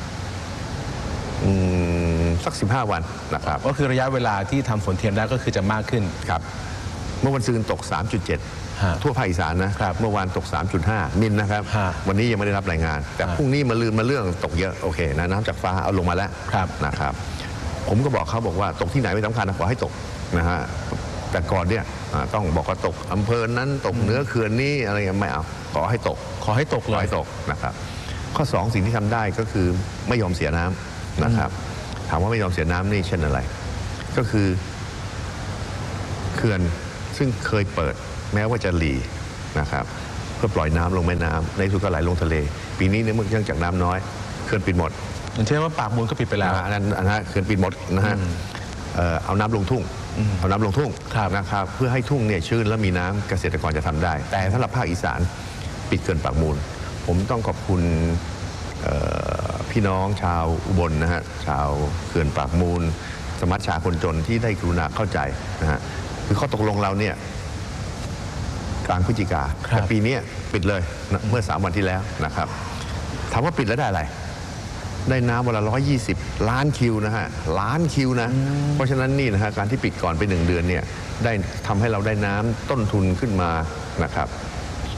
Speaker 4: สักสิบห้าวันนะครับ
Speaker 1: ก็คือระยะเวลาที่ทำฝนเทียมได้ก็คือจะมากขึ้น
Speaker 4: ครับเมื่อวันซืนตก สามจุดเจ็ด ทั่วภาคอีสานนะเมื่อวานตก สามจุดห้า มิลนะครับวันนี้ยังไม่ได้รับรายงานแต่พรุ่งนี้มาลืนมาเรื่องตกเยอะโอเคนะน้ำจากฟ้าเอาลงมาแล้วนะครับผมก็บอกเขาบอกว่าตกที่ไหนไม่สำคัญนะขอให้ตกนะฮะแต่ก่อนเนี่ยต้องบอกว่าตกอำเภอนั้นตกเหนือเขื่อนนี้อะไรเงี้ยไม่เอาขอให้ตก
Speaker 1: ขอให้ตก
Speaker 4: ขอให้ตกนะครับข้อสองสิ่งที่ทำได้ก็คือไม่ยอมเสียน้ำนะครับถามว่าไม่ยอมเสียน้ำนี่เช่นอะไรก็คือเขื่อนซึ่งเคยเปิดแม้ว่าจะหลีนะครับเพื่อปล่อยน้ำลงแม่น้ำในสุดก็ไหลลงทะเลปีนี้เนี่ยเมื่อเนื่องจากน้ำน้อยเขื่อนปิดหมด
Speaker 1: อย่างเช่นว่าปากมูลก็ปิดไปแล้ว
Speaker 4: อันนั้นนะฮะเขื่อนปิดหมดนะฮะเอาน้ำลงทุ่งเอาน้ำลงทุ่งนะครับเพื่อให้ทุ่งเนี่ยชื้นและมีน้ำเกษตรกรจะทำได้แต่สำหรับภาคอีสานปิดเขื่อนปากมูลผมต้องขอบคุณพี่น้องชาวอุบลนะฮะชาวเขื่อนปากมูลสมัชชาคนจนที่ได้กรุณาเข้าใจนะฮะคือข้อตกลงเราเนี่ยกลางพฤศจิกาแต่ปีนี้ปิดเลยเมื่อสามวันที่แล้วนะครับถามว่าปิดแล้วได้อะไรได้น้ำวันละร้อยยี่สิบล้านคิวนะฮะล้านคิวนะเพราะฉะนั้นนี่นะฮะการที่ปิดก่อนไปหนึ่งเดือนเนี่ยได้ทำให้เราได้น้ำต้นทุนขึ้นมานะครับ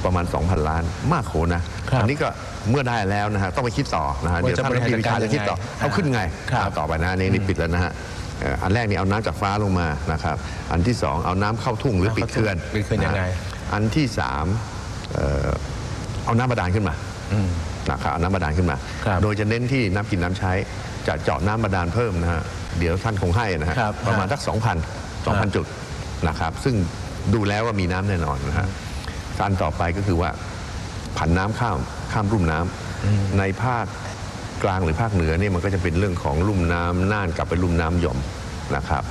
Speaker 4: ประมาณ สองพัน ล้านมากโขนะอันนี้ก็เมื่อได้แล้วนะฮะต้องไปคิดต่อนะฮะเดี๋ยวท่านรัฐมนตรีวิชาจะคิดต่อเอาขึ้นไงต่อไปนะนี่นี่ปิดแล้วนะฮะอันแรกนี่เอาน้ำจากฟ้าลงมานะครับอันที่สองเอาน้ำเข้าทุ่งหรือปิดเขื่อน
Speaker 1: ปิดเขื่อนยังไง
Speaker 4: อันที่สามเอาน้ำบาดาลขึ้นมานะครับเอาน้ำบาดาลขึ้นมาโดยจะเน้นที่น้ำกินน้ำใช้จะเจาะน้ำบาดาลเพิ่มนะฮะเดี๋ยวท่านคงให้นะฮะประมาณสัก สองพัน สองพัน จุดนะครับซึ่งดูแล้วว่ามีน้ำแน่นอนนะฮะการต่อไปก็คือว่าผันน้ำข้ามข้ามลุ่มน้ำในภาคกลางหรือภาคเหนือเนี่ยมันก็จะเป็นเรื่องของลุ่มน้ำน่านกลับไปลุ่มน้ำหย่อมนะครับ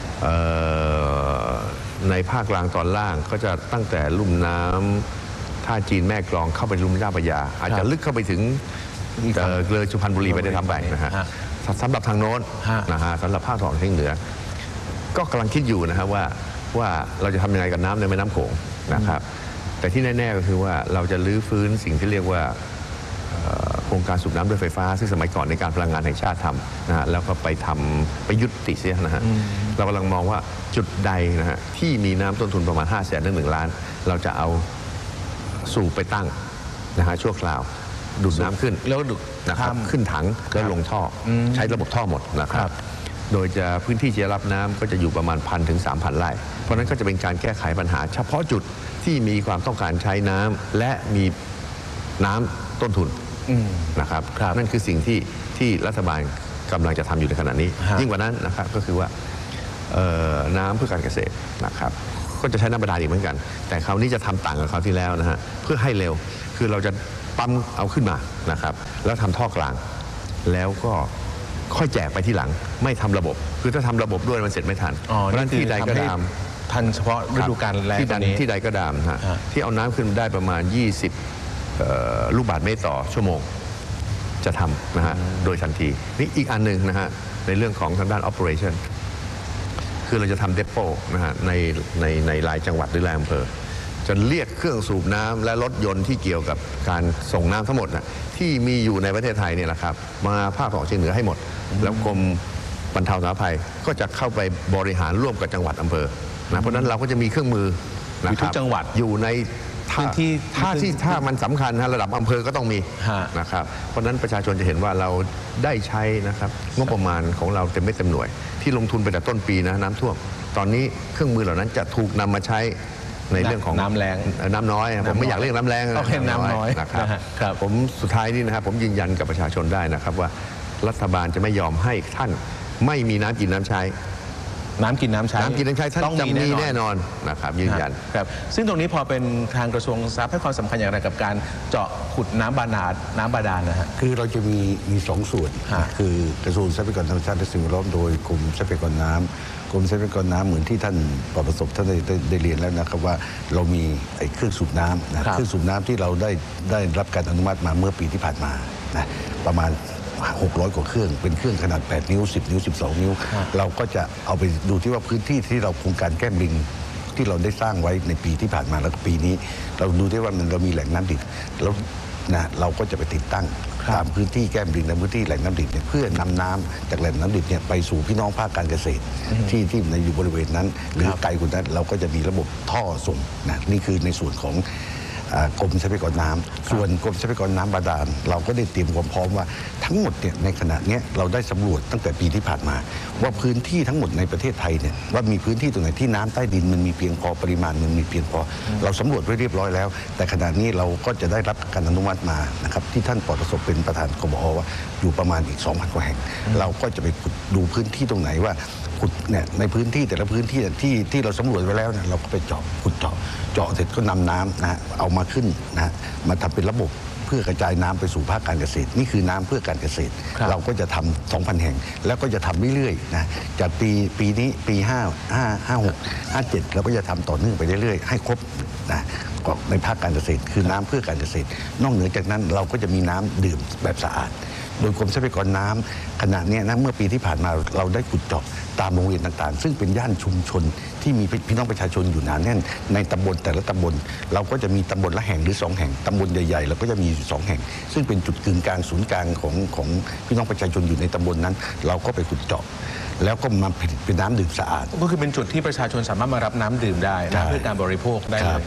Speaker 4: ในภาคกลางตอนล่างก็จะตั้งแต่ลุ่มน้ำท่าจีนแม่กลองเข้าไปลุ่มเจ้าพระยาอาจจะลึกเข้าไปถึงเลยสุพรรณบุรีไปได้ทำไปนะฮะสำหรับทางโน้นนะฮะสำหรับภาคตะวันออกเฉียงเหนือก็กำลังคิดอยู่นะครับว่าว่าเราจะทำยังไงกับน้ำในแม่น้ำโขงนะครับแต่ที่แน่ๆก็คือว่าเราจะรื้อฟื้นสิ่งที่เรียกว่าโครงการสูบน้ำด้วยไฟฟ้าซึ่งสมัยก่อนในการพลังงานแห่งชาติทำนะฮะแล้วก็ไปทำไปยุติเสียนะฮะเรากำลังมองว่าจุดใดนะฮะที่มีน้ำต้นทุนประมาณห้าแสนถึงหนึ่งล้านเราจะเอาสูบไปตั้งนะฮะชั่วคราวดูดน้ำขึ้น
Speaker 1: แล้วดูด
Speaker 4: นะครับขึ้นถังแล้วลงท่อใช้ระบบท่อหมดนะครับโดยจะพื้นที่จะรับน้ำก็จะอยู่ประมาณพันถึงสามพันไร่เพราะนั้นก็จะเป็นการแก้ไขปัญหาเฉพาะจุดที่มีความต้องการใช้น้ำและมีน้ำต้นทุนนะครับนั่นคือสิ่งที่ที่รัฐบาลกำลังจะทำอยู่ในขณะนี้ยิ่งกว่านั้นนะครับก็คือว่าน้ำเพื่อการเกษตรนะครับก็จะใช้น้ำบาดาลอีกเหมือนกันแต่คราวนี้จะทำต่างกับคราวที่แล้วนะฮะเพื่อให้เร็วคือเราจะปั๊มเอาขึ้นมานะครับแล้วทำท่อกลางแล้วก็ค่อยแจกไปที่หลังไม่ทำระบบคือถ้าทำระบบด้วยมันเสร็จไม่ทันเพราะฉะนั้นที่ใดก็ตาม
Speaker 1: ทันเฉพาะฤดูกาลแล้ง
Speaker 4: ที่ที่ใดก็ตามฮะที่เอาน้ำขึ้นได้ประมาณยี่สิบลูกบาศก์เมตรต่อชั่วโมงจะทำนะฮะโดยทันทีนี่อีกอันหนึ่งนะฮะในเรื่องของทางด้าน operation คือเราจะทำเดโปนะฮะในในในรายจังหวัดหรือรายอำเภอจะเรียกเครื่องสูบน้ำและรถยนต์ที่เกี่ยวกับการส่งน้ำทั้งหมดนะที่มีอยู่ในประเทศไทยเนี่ยแหละครับมาภาคตะวันออกเฉียงเหนือให้หมดแล้วกรมบรรเทาสาธารณภัยก็จะเข้าไปบริหารร่วมกับจังหวัดอำเภอนะเพราะนั้นเราก็จะมีเครื่องมือนะครับ
Speaker 1: จังหวัด
Speaker 4: อยู่ในท่าที่ท่าที่ถ้ามันสำคัญนะระดับอำเภอก็ต้องมีนะครับเพราะนั้นประชาชนจะเห็นว่าเราได้ใช้นะครับงบประมาณของเราเต็มเม็ดเต็มหน่วยที่ลงทุนไปแต่ต้นปีนะน้ำท่วมตอนนี้เครื่องมือเหล่านั้นจะถูกนำมาใช้ในเรื่องของ
Speaker 1: น้ำแรง
Speaker 4: น้ำน้อยผมไม่อยากเรียกน้ำแรง
Speaker 1: เอาแค่น้ำน้อย
Speaker 4: นะครับผมสุดท้ายนี่นะครับผมยืนยันกับประชาชนได้นะครับว่ารัฐบาลจะไม่ยอมให้ท่านไม่มีน้ำกินน้ำใช้
Speaker 1: น้ำกินน้ำใช้
Speaker 4: น้ำกินน้ำใช้ท่านจะมีแน่นอนนะครับยืนยัน
Speaker 1: ครับซึ่งตรงนี้พอเป็นทางกระทรวงทรัพย์ให้ความสำคัญอย่างไรกับการเจาะขุดน้ำบาดาลน้ำบาดาลนะฮะ
Speaker 5: คือเราจะมีมีสองส่วนคือกระทรวงทรัพยากรธรรมชาติและสิ่งแวดล้อมโดยกรมทรัพยากรน้ำกรมทรัพยากรน้ำเหมือนที่ท่านปประสบท่านได้ได้เรียนแล้วนะครับว่าเรามีไอ้เครื่องสูบน้ำนะเครื่องสูบน้ำที่เราได้ได้รับการอนุมัติมาเมื่อปีที่ผ่านมานะประมาณหกร้อยกว่าเครื่องเป็นเครื่องขนาดแปดนิ้วสิบนิ้วสิบสองนิ้วเราก็จะเอาไปดูที่ว่าพื้นที่ที่เราโครงการแก้มลิงที่เราได้สร้างไว้ในปีที่ผ่านมาแล้วก็ปีนี้เราดูได้ว่ามันเรามีแหล่งน้ำดิบแล้วนะเราก็จะไปติดตั้งตามพื้นที่แก้มลิงในพื้นที่แหล่งน้ำดิบเนี่ยเพื่อนำน้ำจากแหล่งน้ำดิบเนี่ยไปสู่พี่น้องภาคการเกษตรที่ที่ในอยู่บริเวณนั้นหรือไกลกว่านั้นเราก็จะมีระบบท่อส่งนะนี่คือในส่วนของกรมทรัพยากรน้ำส่วนกรมทรัพยากรน้ำบาดาลเราก็ได้เตรียมความพร้อมว่าทั้งหมดเนี่ยในขณะนี้เราได้สำรวจตั้งแต่ปีที่ผ่านมาว่าพื้นที่ทั้งหมดในประเทศไทยเนี่ยว่ามีพื้นที่ตรงไหนที่น้ำใต้ดินมันมีเพียงพอปริมาณมันมีเพียงพอเราสำรวจไว้เรียบร้อยแล้วแต่ขณะนี้เราก็จะได้รับการอนุมัติมานะครับที่ท่านปประสบเป็นประธานกบอว่าอยู่ประมาณอีก สองพัน กว่าแห่งเราก็จะไปดูพื้นที่ตรงไหนว่าขุดเนี่ยในพื้นที่แต่ละพื้นที่ที่ที่เราสำรวจไว้แล้วเนี่ยเราก็ไปเจาะขุดเจาะเจาะเสร็จก็นำน้ำนะฮะเอามาขึ้นนะมาทำเป็นระบบเพื่อกระจายน้ำไปสู่ภาคการเกษตรนี่คือน้ำเพื่อการเกษตรเราก็จะทำ สองพัน แห่งแล้วก็จะทำเรื่อยๆนะจากปีปีนี้ปีห้า ห้า ห้า หก ห้า เจ็ดเราก็จะทำต่อเนื่องไปเรื่อยๆให้ครบนะในภาคการเกษตรคือน้ำเพื่อการเกษตรนอกเหนือจากนั้นเราก็จะมีน้ำดื่มแบบสะอาดโดยกรมทรัพยากรน้ำขณะนี้นะเมื่อปีที่ผ่านมาเราได้ขุดเจาะตามโรงเรียนต่างๆซึ่งเป็นย่านชุมชนที่มีพี่น้องประชาชนอยู่หนาแน่นในตำบลแต่ละตำบลเราก็จะมีตำบลละแห่งหรือสองแห่งตำบลใหญ่ๆเราก็จะมีสองแห่งซึ่งเป็นจุดกึ่งกลางศูนย์กลางของของพี่น้องประชาชนอยู่ในตำบลนั้นเราก็ไปขุดเจาะแล้วก็มาผลิตเป็นน้ำดื่มสะอาด
Speaker 1: ก็คือเป็นจุดที่ประชาชนสามารถมารับน้ำดื่มได้เพื่อการบริโภคได้เลย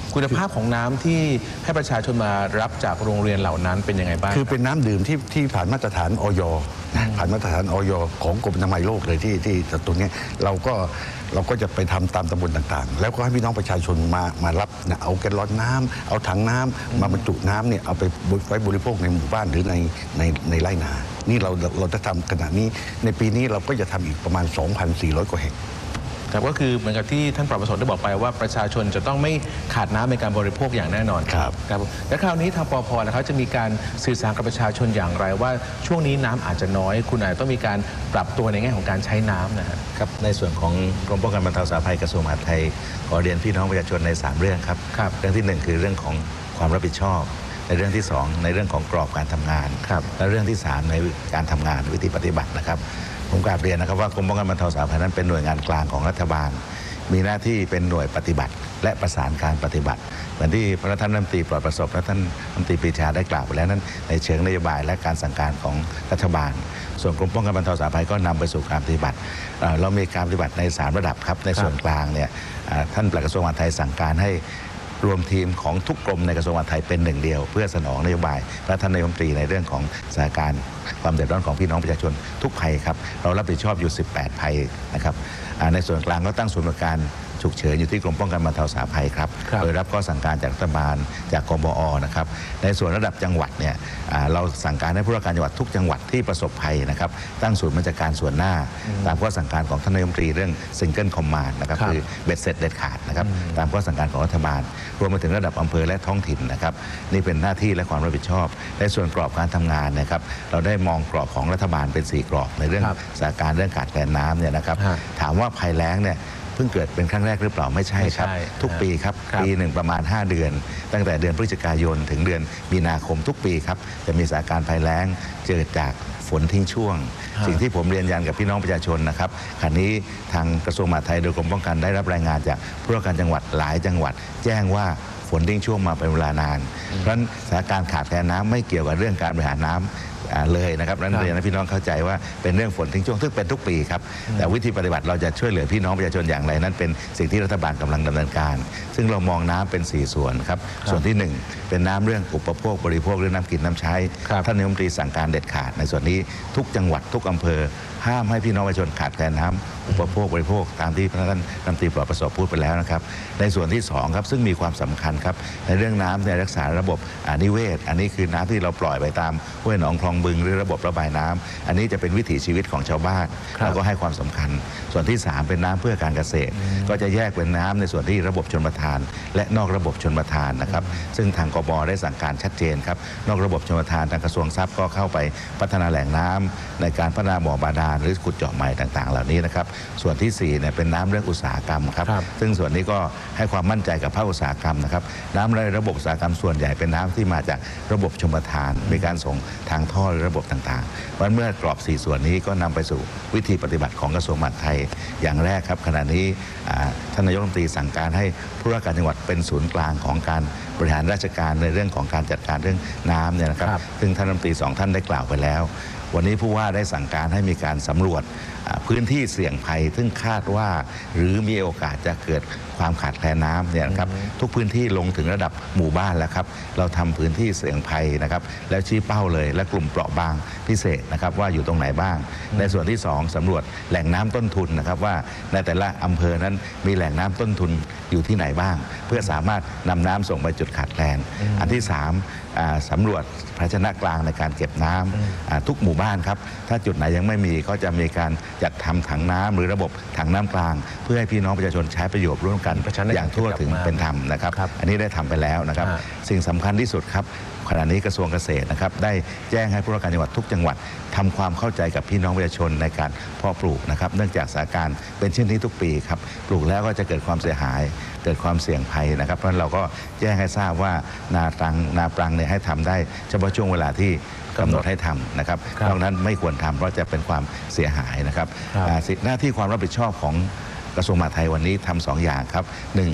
Speaker 1: คุณภาพของน้ำที่ให้ประชาชนมารับจากโรงเรียนเหล่านั้นเป็นยังไงบ้าง
Speaker 5: คือเป็นน้ำดื่มที่ที่ผ่านมาตรฐานอยผ่านมาตรฐานอยของกรมอนามัยโลกเลยที่ที่ตรงนี้เราก็เราก็จะไปทำตามตำบลต่างๆแล้วก็ให้พี่น้องประชาชนมามารับนะเอาแกลลอนน้ำเอาถังน้ำมาบรรจุน้ำเนี่ยเอาไปไว้บริโภคในหมู่บ้านหรือในในในไร่นานี่เราเราจะทำขณะนี้ในปีนี้เราก็จะทำอีกประมาณ สองพันสี่ร้อย กว่าแห่ง
Speaker 1: ครับก็คือเหมือนกับที่ท่านปลัดประสงค์ได้บอกไปว่าประชาชนจะต้องไม่ขาดน้ำในการบริโภคอย่างแน่นอน
Speaker 5: ครับ
Speaker 1: ครับและคราวนี้ทางปพนะครับจะมีการสื่อสารกับประชาชนอย่างไรว่าช่วงนี้น้ำอาจจะน้อยคุณอาจจะต้องมีการปรับตัวในแง่ของการใช้น้ำนะ
Speaker 6: ครับในส่วนของกรมป้องกันบรรเทาสาธารณภัยกระทรวงมหาดไทยขอเรียนพี่น้องประชาชนในสามเรื่องครับเรื่องที่หนึ่งคือเรื่องของความรับผิดชอบในเรื่องที่สองในเรื่องของกรอบการทำงานและเรื่องที่สามในการทำงานวิธีปฏิบัตินะครับผมกราบเรียนนะครับว่ากรมป้องกันบรรเทาสาธารณภัยนั้นเป็นหน่วยงานกลางของรัฐบาลมีหน้าที่เป็นหน่วยปฏิบัติและประสานการปฏิบัติเหมือนที่พระท่านรัฐมนตรีปลอดประสบและท่านรัฐมนตรีปรีชาได้กล่าวไปแล้วนั้นในเชิงนโยบายและการสั่งการของรัฐบาลส่วนกรมป้องกันบรรเทาสาธารณภัยก็นำไปสู่การปฏิบัติเรามีการปฏิบัติในสามระดับครับในส่วนกลางเนี่ยท่านปลัดกระทรวงมหาดไทยสั่งการให้รวมทีมของทุกกรมในกระทรวงมหาดไทยเป็นหนึ่งเดียวเพื่อสนองนโยบายพระท่านนายกรัฐมนตรีในเรื่องของสถานการณ์ความเดือดร้อนของพี่น้องประชาชนทุกภัยครับเรารับผิดชอบอยู่สิบแปดภัยนะครับในส่วนกลางก็ตั้งศูนย์บริการฉุกเฉินอยู่ที่กรมป้องกันบรรเทาสาธารณภัยครับโดยรับข้อสั่งการจากรัฐบาลจากกบอนะครับในส่วนระดับจังหวัดเนี่ยเราสั่งการให้ผู้ว่าการจังหวัดทุกจังหวัดที่ประสบภัยนะครับตั้งศูนย์บัญชาการส่วนหน้าตามข้อสั่งการของท่านนายกรัฐมนตรีเรื่องซิงเกิลคอมมานด์นะครับคือเบ็ดเสร็จเด็ดขาดนะครับตามข้อสั่งการของรัฐบาลรวมไปถึงระดับอำเภอและท้องถิ่นนะครับนี่เป็นหน้าที่และความรับผิดชอบในส่วนกรอบการทำงานนะครับเราได้มองกรอบของรัฐบาลเป็นสี่กรอบในเรื่องสถานการณ์เรื่องขาดแคลนน้ำเนี่ยนะครับถามว่าภัยแล้งเนี่ยเพิ่งเกิดเป็นครั้งแรกหรือเปล่าไม่ใช่ครับทุกปีครับปีหนึ่งประมาณห้าเดือนตั้งแต่เดือนพฤศจิกายนถึงเดือนมีนาคมทุกปีครับจะมีสถานการณ์ภัยแล้งเกิดจากฝนทิ้งช่วงสิ่งที่ผมเรียนยันกับพี่น้องประชาชนนะครับขณะนี้ทางกระทรวงมหาดไทยโดยกรมป้องกันได้รับรายงานจากผู้ว่าการจังหวัดหลายจังหวัดแจ้งว่าฝนทิ้งช่วงมาเป็นเวลานานเพราะฉะนั้นสถานการณ์ขาดแคลนน้ำไม่เกี่ยวกับเรื่องการบริหารน้ำเลยนะครับนั้นเรียนให้พี่น้องเข้าใจว่าเป็นเรื่องฝนทิ้งช่วงซึ่งเป็นทุกปีครับแต่วิธีปฏิบัติเราจะช่วยเหลือพี่น้องประชาชนอย่างไรนั้นเป็นสิ่งที่รัฐบาลกำลังดำเนินการซึ่งเรามองน้ำเป็นสี่ส่วนครับส่วนที่หนึ่งเป็นน้ำเรื่องอุปโภคบริโภคหรือน้ำกินน้ำใช้ท่านนายกรัฐมนตรีสั่งการเด็ดขาดในส่วนนี้ทุกจังหวัดทุกอำเภอห้ามให้พี่น้องประชาชนขาดแคลนน้ำอุปโภคบริโภคตามที่ท่านรัฐมนตรีปลอดประสบพูดไปแล้วนะครับในส่วนที่สองครับซึ่งมีความสำคัญครับในเรื่องน้ำในรักษาระบบนิเวศอันนี้คือน้ำที่เราปล่อยไปตามห้วยหนองคลองบึงหรือระบบระบายน้ำอันนี้จะเป็นวิถีชีวิตของชาวบ้านเราก็ให้ความสำคัญส่วนที่สามเป็นน้ำเพื่อการเกษตรก็จะแยกเป็นน้ำในส่วนที่ระบบชลประทานและนอกระบบชลประทานนะครับซึ่งทางกบได้สั่งการชัดเจนครับนอกระบบชลประทานทางกระทรวงทรัพย์ก็เข้าไปพัฒนาแหล่งน้ำในการพัฒนาบ่อบาดาลหรือขุดเจาะใหม่ต่างๆเหล่านี้นะครับส่วนที่สี่เนี่ยเป็นน้ำเรื่องอุตสาหกรรมครับซึ่งส่วนนี้ก็ให้ความมั่นใจกับภาคอุตสาหกรรมนะครับน้ำในระบบอุตสาหกรรมส่วนใหญ่เป็นน้ำที่มาจากระบบชลประทานมีการส่งทางท่อหรือระบบต่างๆเพราะเมื่อกรอบสี่ส่วนนี้ก็นำไปสู่วิธีปฏิบัติของกระทรวงมหาดไทยอย่างแรกครับขณะนี้ท่านนายกรัฐมนตรีสั่งการให้ผู้ว่าการจังหวัดเป็นศูนย์กลางของการบริหารราชการในเรื่องของการจัดการเรื่องน้ำเนี่ยนะครับซึ่งท่านรัฐมนตรีสองท่านได้กล่าวไปแล้ววันนี้ผู้ว่าได้สั่งการให้มีการสำรวจพื้นที่เสี่ยงภัยซึ่งคาดว่าหรือมีโอกาสจะเกิดความขาดแคลนน้ำเนี่ยนะครับทุกพื้นที่ลงถึงระดับหมู่บ้านแล้วครับเราทำพื้นที่เสี่ยงภัยนะครับแล้วชี้เป้าเลยและกลุ่มเปราะบางพิเศษนะครับว่าอยู่ตรงไหนบ้างในส่วนที่สองสำรวจแหล่งน้ำต้นทุนนะครับว่าในแต่ละอำเภอนั้นมีแหล่งน้ำต้นทุนอยู่ที่ไหนบ้างเพื่อสามารถนำน้ำส่งไปจุดขาดแคลนอันที่สามสำรวจภาชนะกลางในการเก็บน้ำทุกหมู่บ้านครับถ้าจุดไหนยังไม่มีก็จะมีการจัดทำถังน้ำหรือระบบถังน้ำกลางเพื่อให้พี่น้องประชาชนใช้ประโยชน์ร่วมกันอย่างทั่วถึงเป็นธรรมนะครับอันนี้ได้ทำไปแล้วนะครับสิ่งสำคัญที่สุดครับขณะนี้กระทรวงเกษตรนะครับได้แจ้งให้ผู้ว่าการจังหวัดทุกจังหวัดทำความเข้าใจกับพี่น้องประชาชนในการเพาะปลูกนะครับเนื่องจากสถานการณ์เป็นเช่นนี้ทุกปีครับปลูกแล้วก็จะเกิดความเสียหายเกิดความเสี่ยงภัยนะครับเพราะฉะนั้นเราก็แจ้งให้ทราบว่านาตรังนาปรังเนี่ยให้ทำได้เฉพาะช่วงเวลาที่กำหนดให้ทำนะครับนอกนั้นไม่ควรทำเพราะจะเป็นความเสียหายนะครับหน้าที่ความรับผิดชอบของกระทรวงมหาดไทยวันนี้ทำสองอย่างครับหนึ่ง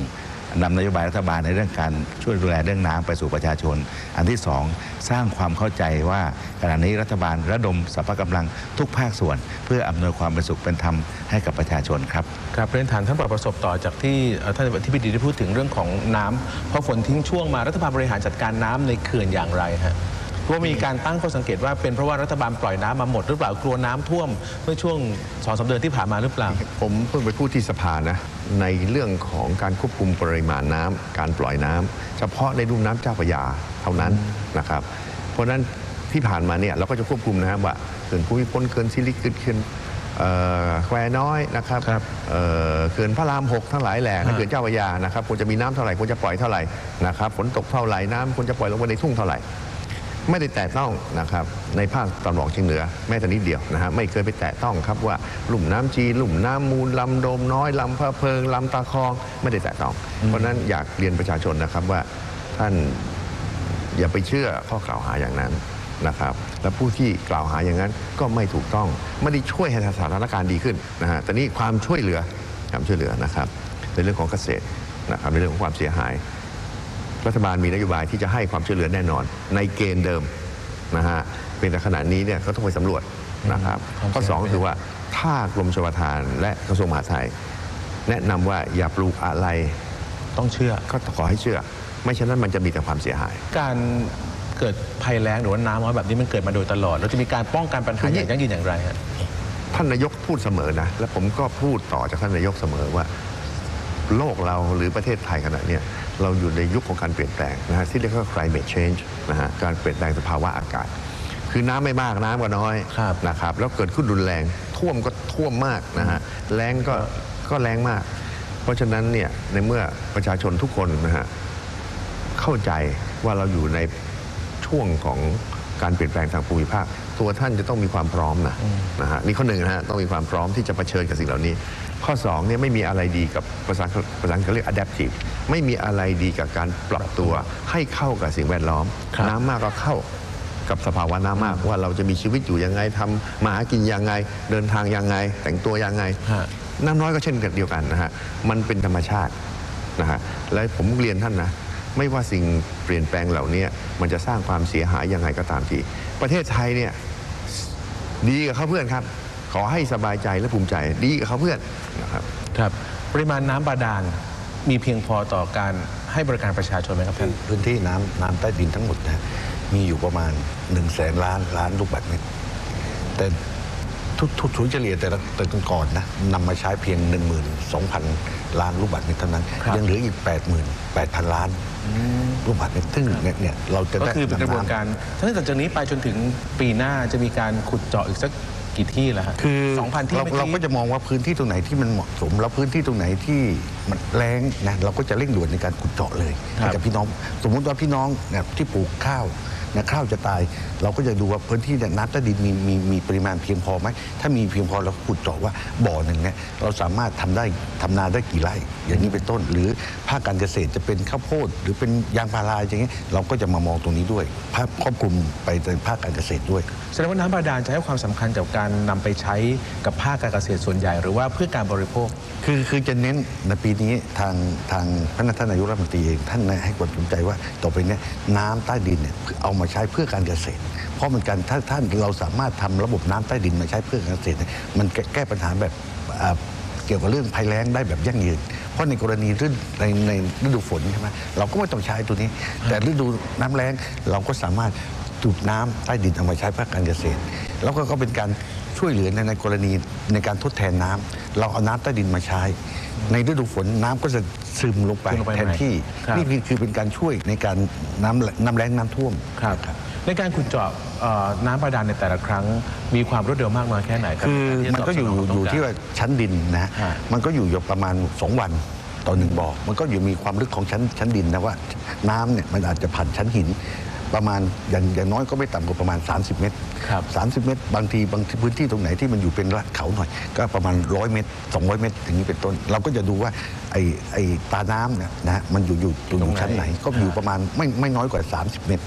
Speaker 6: นำนโยบายรัฐบาลในเรื่องการช่วยดูแลเรื่องน้ำไปสู่ประชาชนอันที่สองสร้างความเข้าใจว่าขณะนี้รัฐบาลระดมสรรพกำลังทุกภาคส่วนเพื่ออำนวยความเป็นสุขเป็นธรรมให้กับประชาชนครับ
Speaker 1: ครับเรียนถามท่านปลัดประสบต่อจากที่ท่านอธิบดีได้พูดถึงเรื่องของน้ำพอฝนทิ้งช่วงมารัฐบาลบริหารจัดการน้ำในเขื่อนอย่างไรฮะว่ามีการตั้งข้อสังเกตว่าเป็นเพราะว่ารัฐบาลปล่อยน้ำมาหมดหรือเปล่ากลัวน้ำท่วมเมื่อช่วงสองสามเดือนที่ผ่านมาหรือเปล่า
Speaker 4: ผมเพิ่งไปพูดที่สภานะในเรื่องของการควบคุมปริมาณน้ำการปล่อยน้ำเฉพาะในลุ่มน้ำเจ้าพระยาเท่านั้นนะครับเพราะฉะนั้นที่ผ่านมาเนี่ยเราก็จะควบคุมนะว่าเขื่อนภูมิพลเขื่อนสิริกิติ์เขื่อนแควน้อยนะครับเขื่อนพระรามหกทั้งหลายแหล่เขื่อนเจ้าพระยานะครับควรจะมีน้ำเท่าไหร่ควรจะปล่อยเท่าไหร่นะครับฝนตกเท่าไหร่น้ำควรจะปล่อยลงไปในทุ่งเท่าไหร่ไม่ได้แตะต้องนะครับในภาคตะวันออกเฉียงเหนือแม้แต่นิดเดียวนะฮะไม่เคยไปแตะต้องครับว่าลุ่มน้ำจีนลุ่มน้ำมูลลำโดมน้อยลำพะเพิงลำตาคองไม่ได้แตะต้องเพราะนั้นอยากเรียนประชาชนนะครับว่าท่านอย่าไปเชื่อข้อกล่าวหาอย่างนั้นนะครับและผู้ที่กล่าวหาอย่างนั้นก็ไม่ถูกต้องไม่ได้ช่วยให้สถานการณ์ดีขึ้นนะฮะแต่นี่ความช่วยเหลือความช่วยเหลือนะครับในเรื่องของเกษตรนะครับในเรื่องของความเสียหายรัฐบาลมีนโยบายที่จะให้ความช่วยเหลือแน่นอนในเกณฑ์เดิมนะฮะเป็นแต่ขณะนี้เนี่ยก็ต้องไปสำรวจนะครับข้อสองก็คือว่าถ้ากรมชลประทานและกระทรวงมหาดไทยแนะนำว่าอย่าปลูกอะไร
Speaker 1: ต้องเชื่อ
Speaker 4: ก็ขอให้เชื่อไม่เช่นนั้นมันจะมีแต่ความเสียหาย
Speaker 1: การเกิดภัยแล้งหรือว่าน้ำน้อยแบบนี้มันเกิดมาโดยตลอดเราจะมีการป้องกันปัญหาอย่างยั่งยืนอย่างไรครับ
Speaker 4: ท่านนายกพูดเสมอนะและผมก็พูดต่อจากท่านนายกเสมอว่าโลกเราหรือประเทศไทยขณะนี้เราอยู่ในยุคของการเปลี่ยนแปลงนะฮะที่เรียกว่า climate change นะฮะการเปลี่ยนแปลงสภาวะอากาศคือน้ำไม่มากน้ำก็น้อยนะครับแล้วเกิดขึ้นรุนแรงท่วมก็ท่วมมากนะฮะแรงก็ก็แรงมากเพราะฉะนั้นเนี่ยในเมื่อประชาชนทุกคนนะฮะเข้าใจว่าเราอยู่ในช่วงของการเปลี่ยนแปลงทางภูมิภาคตัวท่านจะต้องมีความพร้อมนะนะฮะนี่ข้อหนึ่งนะฮะต้องมีความพร้อมที่จะเผชิญกับสิ่งเหล่านี้ข้อสองเนี่ยไม่มีอะไรดีกับภาษาภาษาอังกฤษเรียก adaptive ไม่มีอะไรดีกับการปรับตัวให้เข้ากับสิ่งแวดล้อมน้ำมากก็เข้ากับสภาวะน้ำมากว่าเราจะมีชีวิตอยู่ยังไงทำมาหากินยังไงเดินทางยังไงแต่งตัวยังไงน้ำน้อยก็เช่นกันเดียวกันนะฮะมันเป็นธรรมชาตินะฮะและผมเรียนท่านนะไม่ว่าสิ่งเปลี่ยนแปลงเหล่านี้มันจะสร้างความเสียหายยังไงก็ตามทีประเทศไทยเนี่ยดีกับเขาเพื่อนครับขอให้สบายใจและภูมิใจดีกับเขาเพื่อนนะครับ
Speaker 1: ครับปริมาณน้ำบาดาลมีเพียงพอต่อการให้บริการประชาชนไหมครับท่าน
Speaker 5: พื้นที่น้ำน้ำใต้ดินทั้งหมดนะมีอยู่ประมาณหนึ่งแสนล้านล้านลูกบาศก์เมตรแต่ทุกทุกถุงเฉลี่ยแต่ละแต่ก่อนนะนำมาใช้เพียง หนึ่งหมื่นสองพัน ล้านลูกบาศก์เมตรเท่านั้นยังเหลืออีก แปดหมื่นแปดพัน ล้านลูกบาศก์เมตรซึ่งเนี่ยเราจะ
Speaker 1: ได้ก็คือเป็นกระบวนการตั้งแต่จากนี้ไปจนถึงปีหน้าจะมีการขุดเจาะอีกสักกี่ที่แล้วครับ
Speaker 5: คือ
Speaker 1: สองพัน ที่
Speaker 5: เราเราก็จะมองว่าพื้นที่ตรงไหนที่มันเหมาะสมแล้วพื้นที่ตรงไหนที่มันแรงนะเราก็จะเร่งด่วนในการขุดเจาะเลยให้กับพี่น้องสมมุติว่าพี่น้องเนี่ยที่ปลูกข้าวนะข้าวจะตายเราก็จะดูว่าพื้นที่น้ำใต้ดินมีมีมีปริมาณเพียงพอไหมถ้ามีเพียงพอเราขุดเจาะว่าบ่อหนึ่งเนี่ยเราสามารถทำได้ทำนาได้กี่ไร่อย่างนี้เป็นต้นหรือภาคการเกษตรจะเป็นข้าวโพดหรือเป็นยางพาราอย่างเงี้ยเราก็จะมามองตรงนี้ด้วยภาพครอบคลุมไปในภาคการเกษตรด้วย
Speaker 1: แสดงว่าน้ำบาดาลจะให้ความสำคัญกับการนำไปใช้กับภาคการเกษตรส่วนใหญ่หรือว่าเพื่อการบริโภค
Speaker 5: คือคือจะเน้นในปีนี้ทางทางพระท่านนายกรัฐมนตรีเองท่านให้ความสนใจว่าต่อไปนี้น้ำใต้ดินเนี่ยเอามาใช้เพื่อการเกษตรเพราะมันการถ้าท่านเราสามารถทำระบบน้ำใต้ดินมาใช้เพื่อการเกษตรมันแก้ปัญหาแบบเกี่ยวกับเรื่องภัยแล้งได้แบบยั่งยืนเพราะในกรณีฤดูในในฤดูฝนใช่ไหมเราก็ไม่ต้องใช้ตัวนี้แต่ฤดูน้ำแล้งเราก็สามารถดูดน้ำใต้ดินเอามาใช้เพื่อการเกษตรแล้วก็เป็นการช่วยเหลือในในกรณีในการทดแทนน้ำเราเอาน้ำใต้ดินมาใช้ในฤดูฝนน้ำก็จะซึมลงไปแทนที่นี่คือเป็นการช่วยในการน้ำน้ำแล้งน้ำท่วม
Speaker 1: ครับในการขุดเจาะน้ำบาดาลในแต่ละครั้งมีความรวดเร็วมากน้อยแค่ไหนครับ
Speaker 5: คือมันก็อยู่อยู่ที่ว่าชั้นดินนะมันก็อยู่อยู่ประมาณสองวันต่อหนึ่งบ่อมันก็อยู่มีความลึกของชั้นชั้นดินนะว่าน้ำเนี่ยมันอาจจะผ่านชั้นหินประมาณอย่างอย่างน้อยก็ไม่ต่ำกว่าประมาณสามสิบเมตรสามสิบเมตรบางทีบางพื้นที่ตรงไหนที่มันอยู่เป็นลัดเขาหน่อยก็ประมาณร้อยเมตรสองร้อยเมตรอย่างนี้เป็นต้นเราก็จะดูว่าไอ้ไอ้ตาน้ำเนี่ยนะฮะมันอยู่อยู่อยู่ชั้นไหนก็อยู่ประมาณไม่ไม่น้อยกว่าสามสิบเมตร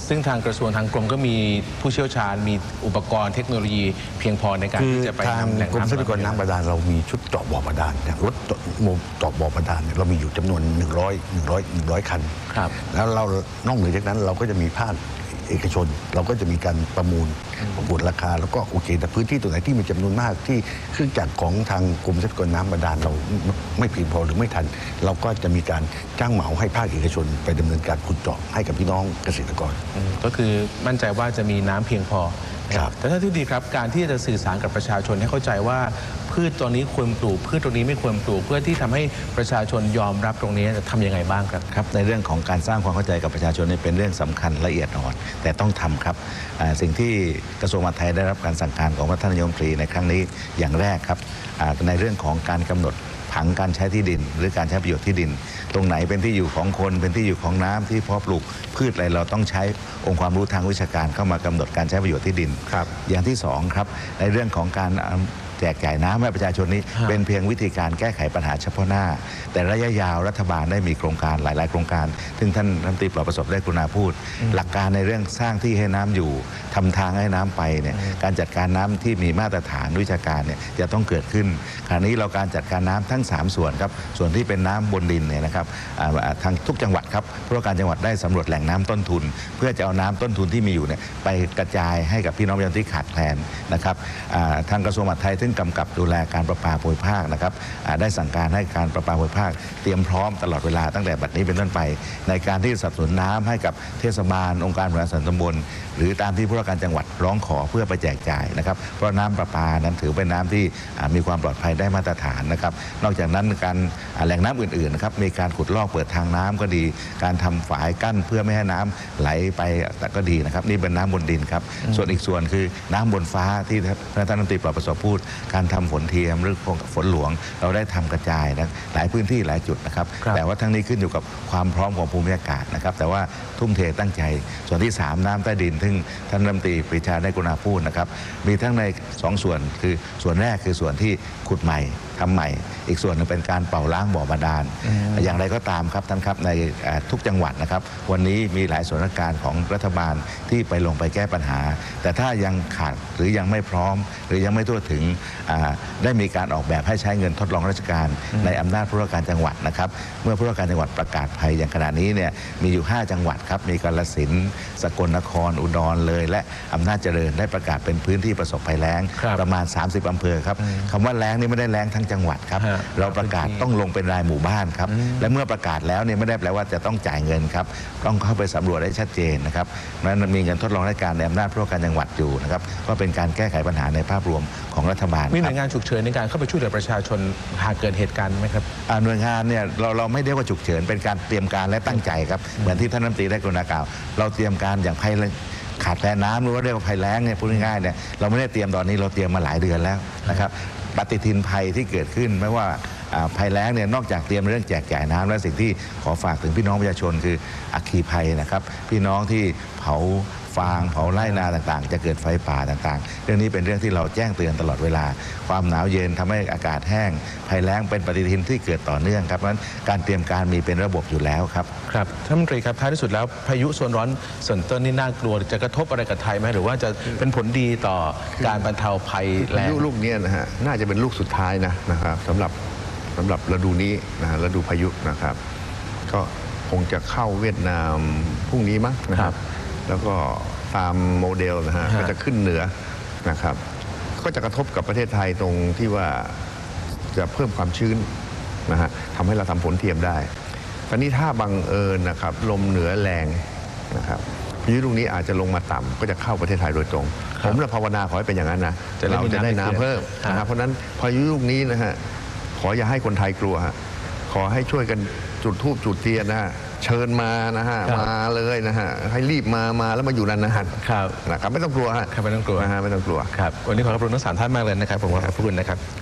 Speaker 1: ซึ่งทางกระทรวงทางกรมก็มีผู้เชี่ยวชาญมีอุปกรณ์เทคโนโลยีเพียงพอในการ
Speaker 5: คือ
Speaker 1: ที่จะไป
Speaker 5: ทาง
Speaker 1: นำแหล่ง
Speaker 5: กรม
Speaker 1: น้ำ
Speaker 5: ทรัพยากรน้ำบาดาลเรามีชุดเจาะบ่อบาดาลเนี่ยรถเจาะเจาะบ่อบาดาลเนี่ยเรามีอยู่จำนวนหนึ่งร้อยหนึ่งร้อยหนึ่งร้อยคัน
Speaker 1: ครับ
Speaker 5: แล้วเรานอกเหนือจากนั้นเราก็จะมีภาคเอกชน เราก็จะมีการประมูลประกวดราคาแล้วก็โอเคแต่พื้นที่ตรงไหนที่มีจำนวนมากที่เครื่องจักรของทางกรมทรัพยากรน้ำบาดาลเราไม่เพียงพอหรือไม่ทัน เราก็จะมีการจ้างเหมาให้ภาคเอกชน ไปดำเนินการขุดเจาะให้กับพี่น้องเกษตรกร
Speaker 1: อืมก็คือมั่นใจว่าจะมีน้ำเพียงพอ
Speaker 5: ครับ
Speaker 1: แต่ถ้าที่ดีครับการที่จะสื่อสารกับประชาชนให้เข้าใจว่าพืชตัวนี้ควรปลูกพืชตัวนี้ไม่ควรปลูกเพื่อที่ทำให้ประชาชนยอมรับตรงนี้จะทำยังไงบ้างครับ
Speaker 6: ครับในเรื่องของการสร้างความเข้าใจกับประชาชนนี่เป็นเรื่องสำคัญละเอียดอ่อนแต่ต้องทำครับอ่าสิ่งที่กระทรวงมหาดไทยได้รับการสั่งการของท่านนายกรัฐมนตรีในครั้งนี้อย่างแรกครับอ่าในเรื่องของการกำหนดผังการใช้ที่ดิน หรือการใช้ประโยชน์ที่ดิน ตรงไหนเป็นที่อยู่ของคนเป็นที่อยู่ของน้ำที่เพาะปลูกพืชอะไรเราต้องใช้องค์ความรู้ทางวิชาการเข้ามากำหนดการใช้ประโยชน์ที่ดิน
Speaker 1: ครับ
Speaker 6: อย่างที่สองครับในเรื่องของการแจกจ่ายน้ำให้ประชาชนนี้
Speaker 1: ฮะ
Speaker 6: เป็นเพียงวิธีการแก้ไขปัญหาเฉพาะหน้า แต่ระยะยาวรัฐบาลได้มีโครงการหลาย ๆ โครงการ ซึ่งท่านรัฐมนตรีปลอดประสบได้กรุณาพูด หลักการในเรื่องสร้างที่ให้น้ำอยู่ทำทางให้น้ำไปเนี่ยการจัดการน้ำที่มีมาตรฐานวิชาการเนี่ยจะต้องเกิดขึ้นขณะนี้เราการจัดการน้ำทั้งสามส่วนครับส่วนที่เป็นน้ำบนดินเนี่ยนะครับอ่าทางทุกจังหวัดครับเพราะว่าการจังหวัดได้สำรวจแหล่งน้ำต้นทุน เพื่อจะเอาน้ำต้นทุนที่มีอยู่เนี่ยไปกระจายให้กับพี่น้องประชาชนที่ขาดแคลนนะครับอ่าทางกระทรวงมหาดไทยซึ่งกำกับดูแลการประปาภูมิภาคนะครับอ่าได้สั่งการให้การประปาภูมิภาคเตรียมพร้อมตลอดเวลาตั้งแต่บัดนี้เป็นต้นไป ในการที่สนับสนุนน้ำให้กับเทศบาลองค์การบริหารส่วนตำบลหรือตามที่ผู้ว่าการจังหวัดร้องขอเพื่อไปแจกจ่ายนะครับเพราะน้ำประปานั้นถือเป็นน้ำที่อ่ามีความปลอดภัยได้มาตรฐานนะครับนอกจากนั้นการอ่าแหล่งน้ำอื่นๆนะครับมีการขุดลอกเปิดทางน้ำก็ดี การทำฝายกั้นเพื่อไม่ให้น้ำไหลไปแต่ก็ดีนะครับนี่เป็นน้ำบนดินครับส่วนอีกส่วนคือน้ำบนฟ้าที่ท่านรัฐมนตรีปลอดประสบพูดการทำฝนเทียมหรือฝนหลวงเราได้ทำกระจายนะหลายพื้นที่หลายจุดนะครับ
Speaker 1: ครับ
Speaker 6: แต่ว่าทั้งนี้ขึ้นอยู่กับความพร้อมของภูมิอากาศนะครับแต่ว่าทุ่มเทตั้งใจส่วนที่สามน้ำใต้ดินซึ่งท่านรัฐมนตรีปรีชาได้กรุณาพูดนะครับมีทั้งในสองส่วนคือส่วนแรกคือส่วนที่ขุดใหม่ทำใหม่ อีกส่วนหนึงเป็นการเป่าล้างบ่อบาดาลอย่างไรก็ตามครับท่านครับในอ่าทุกจังหวัดนะครับวันนี้มีหลายส่วนราชการของรัฐบาลที่ไปลงไปแก้ปัญหา แต่ถ้ายังขาดหรือยังไม่พร้อม หรือยังไม่ทั่วถึงอ่าได้มีการออกแบบให้ใช้เงินทดลองราชการในอำนาจผู้ว่าการจังหวัดนะครับเมื่อผู้ว่าการจังหวัดประกาศภัยอย่างขณะนี้เนี่ยมีอยู่ห้าจังหวัดครับมีกาฬสินธุ์สกลนครอุดรเลยและอำนาจเจริญได้ประกาศเป็นพื้นที่ประสบภัยแล้ง
Speaker 1: ครับ
Speaker 6: ประมาณสามสิบอำเภอครับคำว่าแล้งนี่ไม่ได้แล้งทั้งจังหวัดครับ
Speaker 1: ฮะ
Speaker 6: เราประกาศต้องลงเป็นรายหมู่บ้านครับและเมื่อประกาศแล้วเนี่ยไม่ได้แปลว่าจะต้องจ่ายเงินครับต้องเข้าไปสำรวจให้ชัดเจนนะครับนั้นมีเงินทดลองราชการในอำนาจผู้ว่าการจังหวัดอยู่นะครับก็เป็นการแก้ไขปัญหาในภาพรวมของรัฐบาล
Speaker 1: มีห
Speaker 6: ค
Speaker 1: น่
Speaker 6: รับ
Speaker 1: วยงานฉุกเฉินในการเข้าไปช่วยเหลือประชาชนหากเกิดเหตุการณ์ไหมครับ
Speaker 6: อ่าหน่วยงานเนี่ยเราเราไม่เรียกว่าฉุกเฉินเป็นการเตรียมการและตั้งใจครับเหมือนที่ท่านรัฐมนตรีได้กรุณากล่าวเราเตรียมการอย่างภัยขาดแคลนน้ำหรือว่าเรียกว่าภัยแล้งเนี่ยพูดง่ายๆเนี่ยเราไม่ได้เตรียมตอนนี้เราเตรียมมาหลายเดือนแล้วนะครับปฏิทินภัยที่เกิดขึ้นไม่ว่าอ่าภัยแล้งเนี่ยนอกจากเตรียมเรื่องแจกจ่ายน้ำและสิ่งที่ขอฝากถึงพี่น้องประชาชนคืออัคคีภัยนะครับพี่น้องที่เผาฟางเผาไร่นาต่างๆ จะเกิดไฟป่าต่างๆ เรื่องนี้เป็นเรื่องที่เราแจ้งเตือนตลอดเวลาความหนาวเย็นทำให้อากาศแห้งภัยแล้งเป็นปฏิทินที่เกิดต่อเนื่องครับเพราะฉะนั้นการเตรียมการมีเป็นระบบอยู่แล้วครับ
Speaker 1: ครับท่านรัฐมนตรีครับท้ายที่สุดแล้วพายุโซนร้อนเซินเติ้ลนี่น่ากลัวจะกระทบอะไรกับไทยไหมหรือว่าจะเป็นผลดีต่อการบรรเทาภัยแล้
Speaker 4: พาง ยุลูกเนี้นะฮะน่าจะเป็นลูกสุดท้ายนะนะครับสำหรับสำหรับฤดูนี้นะฮะฤดูพายุนะครับ ก็คงจะเข้าเวียดนามพรุ่งนี้มั้งนะครับ แล้วก็ตามโมเดลนะฮะ
Speaker 1: ฮะ
Speaker 4: ก็จะขึ้นเหนือนะครับ ก็จะกระทบกับประเทศไทยตรงที่ว่าจะเพิ่มความชื้นนะฮะทำให้เราทำฝนเทียมได้ตอนนี้ถ้าบังเอิญนะครับลมเหนือแรงนะครับพายุลูกนี้อาจจะลงมาต่ำก็จะเข้าประเทศไทยโดยตรง ผมเลยภาวนาขอให้เป็นอย่างนั้นนะ
Speaker 1: จะได้
Speaker 4: เราจะได้น้ำเพิ่ม
Speaker 1: ฮะ
Speaker 4: นะครับเพราะฉะนั้นพายุลูกนี้นะฮะขออย่าให้คนไทยกลัวฮะขอให้ช่วยกันจุดธูปจุดเทียนนะฮะเชิญมานะฮะ
Speaker 1: ครับ
Speaker 4: มาเลยนะฮะให้รีบมามาแล้วมาอยู่นานๆ
Speaker 1: ครับ
Speaker 4: นะครับไม่ต้องกลัวฮะ
Speaker 1: ครับไม่ต้องกลัว
Speaker 4: นะฮะไม่ต้องกลัว
Speaker 1: ครับวันนี้ขอขอบคุณทั้งสามท่านมากเลยนะครับผมขอบพระคุณนะครับ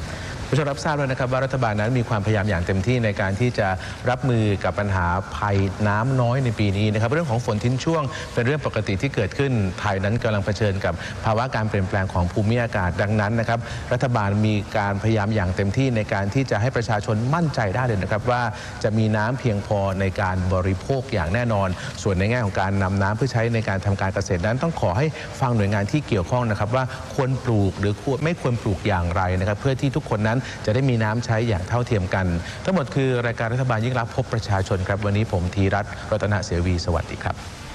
Speaker 1: ผู้ชมรับทราบแล้วนะครับว่ารัฐบาลนั้นมีความพยายามอย่างเต็มที่ในการที่จะรับมือกับปัญหาภัยน้ำน้อยในปีนี้นะครับเรื่องของฝนทิ้งช่วงเป็นเรื่องปกติที่เกิดขึ้นไทยนั้นกำลังเผชิญกับภาวะการเปลี่ยนแปลงของภูมิอากาศดังนั้นนะครับรัฐบาลมีการพยายามอย่างเต็มที่ในการที่จะให้ประชาชนมั่นใจได้เลยนะครับว่าจะมีน้ำเพียงพอในการบริโภคอย่างแน่นอนส่วนในแง่ของการนำน้ำเพื่อใช้ในการทำการเกษตรนั้นต้องขอให้ฟังหน่วยงานที่เกี่ยวข้องนะครับว่าควรปลูกหรือไม่ควรปลูกอย่างไรนะครับเพื่อที่ทุกคนนั้นจะได้มีน้ำใช้อย่างเท่าเทียมกันทั้งหมดคือรายการรัฐบาลยิ่งรักพบประชาชนครับวันนี้ผมธีรัตน์รัตนเสวีสวัสดีครับ